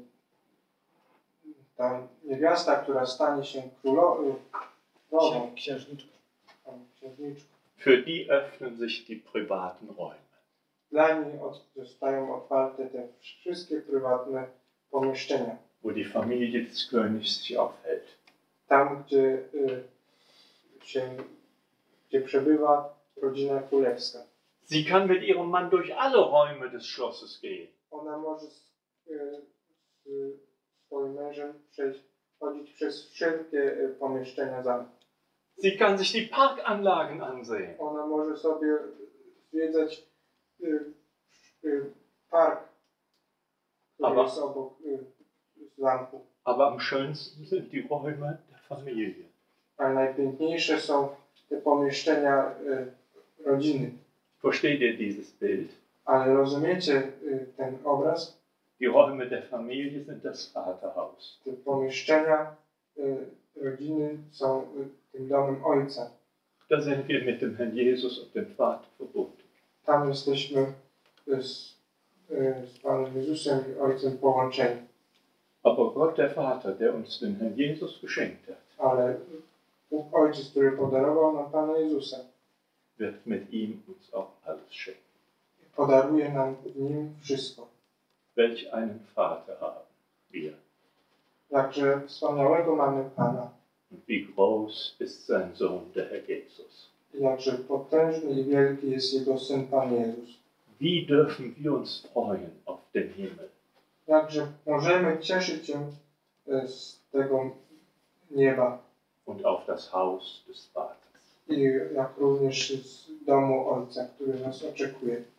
Speaker 2: ta niewiasta, która stanie się królową,
Speaker 3: Księ- Księżniczka.
Speaker 2: księżniczką,
Speaker 1: für die öffnen sich die privaten Räume.
Speaker 2: dla niej od, zostają otwarte te wszystkie prywatne pomieszczenia.
Speaker 1: Wo die Familie des Königs sich aufhält.
Speaker 2: Tam, gdzie, y, się, gdzie przebywa rodzina królewska.
Speaker 1: Sie kann mit ihrem Mann durch alle Räume des Schlosses gehen.
Speaker 2: Ona może z, y, z swoim mężem przejść, chodzić przez wszelkie y, pomieszczenia zamku.
Speaker 1: Sie kann sich die Parkanlagen ansehen.
Speaker 2: Ona może sobie zwiedzać y, y, park, który
Speaker 1: Aber-
Speaker 2: jest obok y, zamku.
Speaker 1: Aber am schönsten sind die Räume der Familie.
Speaker 2: Ale najpiękniejsze są te pomieszczenia y, rodziny.
Speaker 1: Versteht ihr dieses Bild?
Speaker 2: Ale rozumiecie y, ten obraz?
Speaker 1: Die Räume der Familie sind das Vaterhaus.
Speaker 2: Te pomieszczenia y, rodziny są y, tym domem Ojca.
Speaker 1: Da sind wir mit dem Herrn Jesus und dem Vater verbunden.
Speaker 2: Tam jesteśmy y, z, y, z Panem Jezusem i Ojcem połączeni.
Speaker 1: Aber Gott, der Vater, der uns den Herrn Jesus geschenkt hat,
Speaker 2: Ale Bóg Ojciec, który podarował nam Pana Jezusa,
Speaker 1: wird mit ihm uns auch alles schenken.
Speaker 2: podaruje nam w Nim wszystko.
Speaker 1: Welch einen Vater haben wir.
Speaker 2: Także wspaniałego mamy Pana.
Speaker 1: Und wie groß ist sein Sohn, der Herr Jesus.
Speaker 2: I jakże potężny i wielki jest Jego Syn Pan Jezus.
Speaker 1: Wie dürfen wir uns freuen auf den Himmel?
Speaker 2: Jakże możemy cieszyć się e, z tego nieba
Speaker 1: Und auf das Haus des Vaters.
Speaker 2: i jak również z domu Ojca, który nas oczekuje.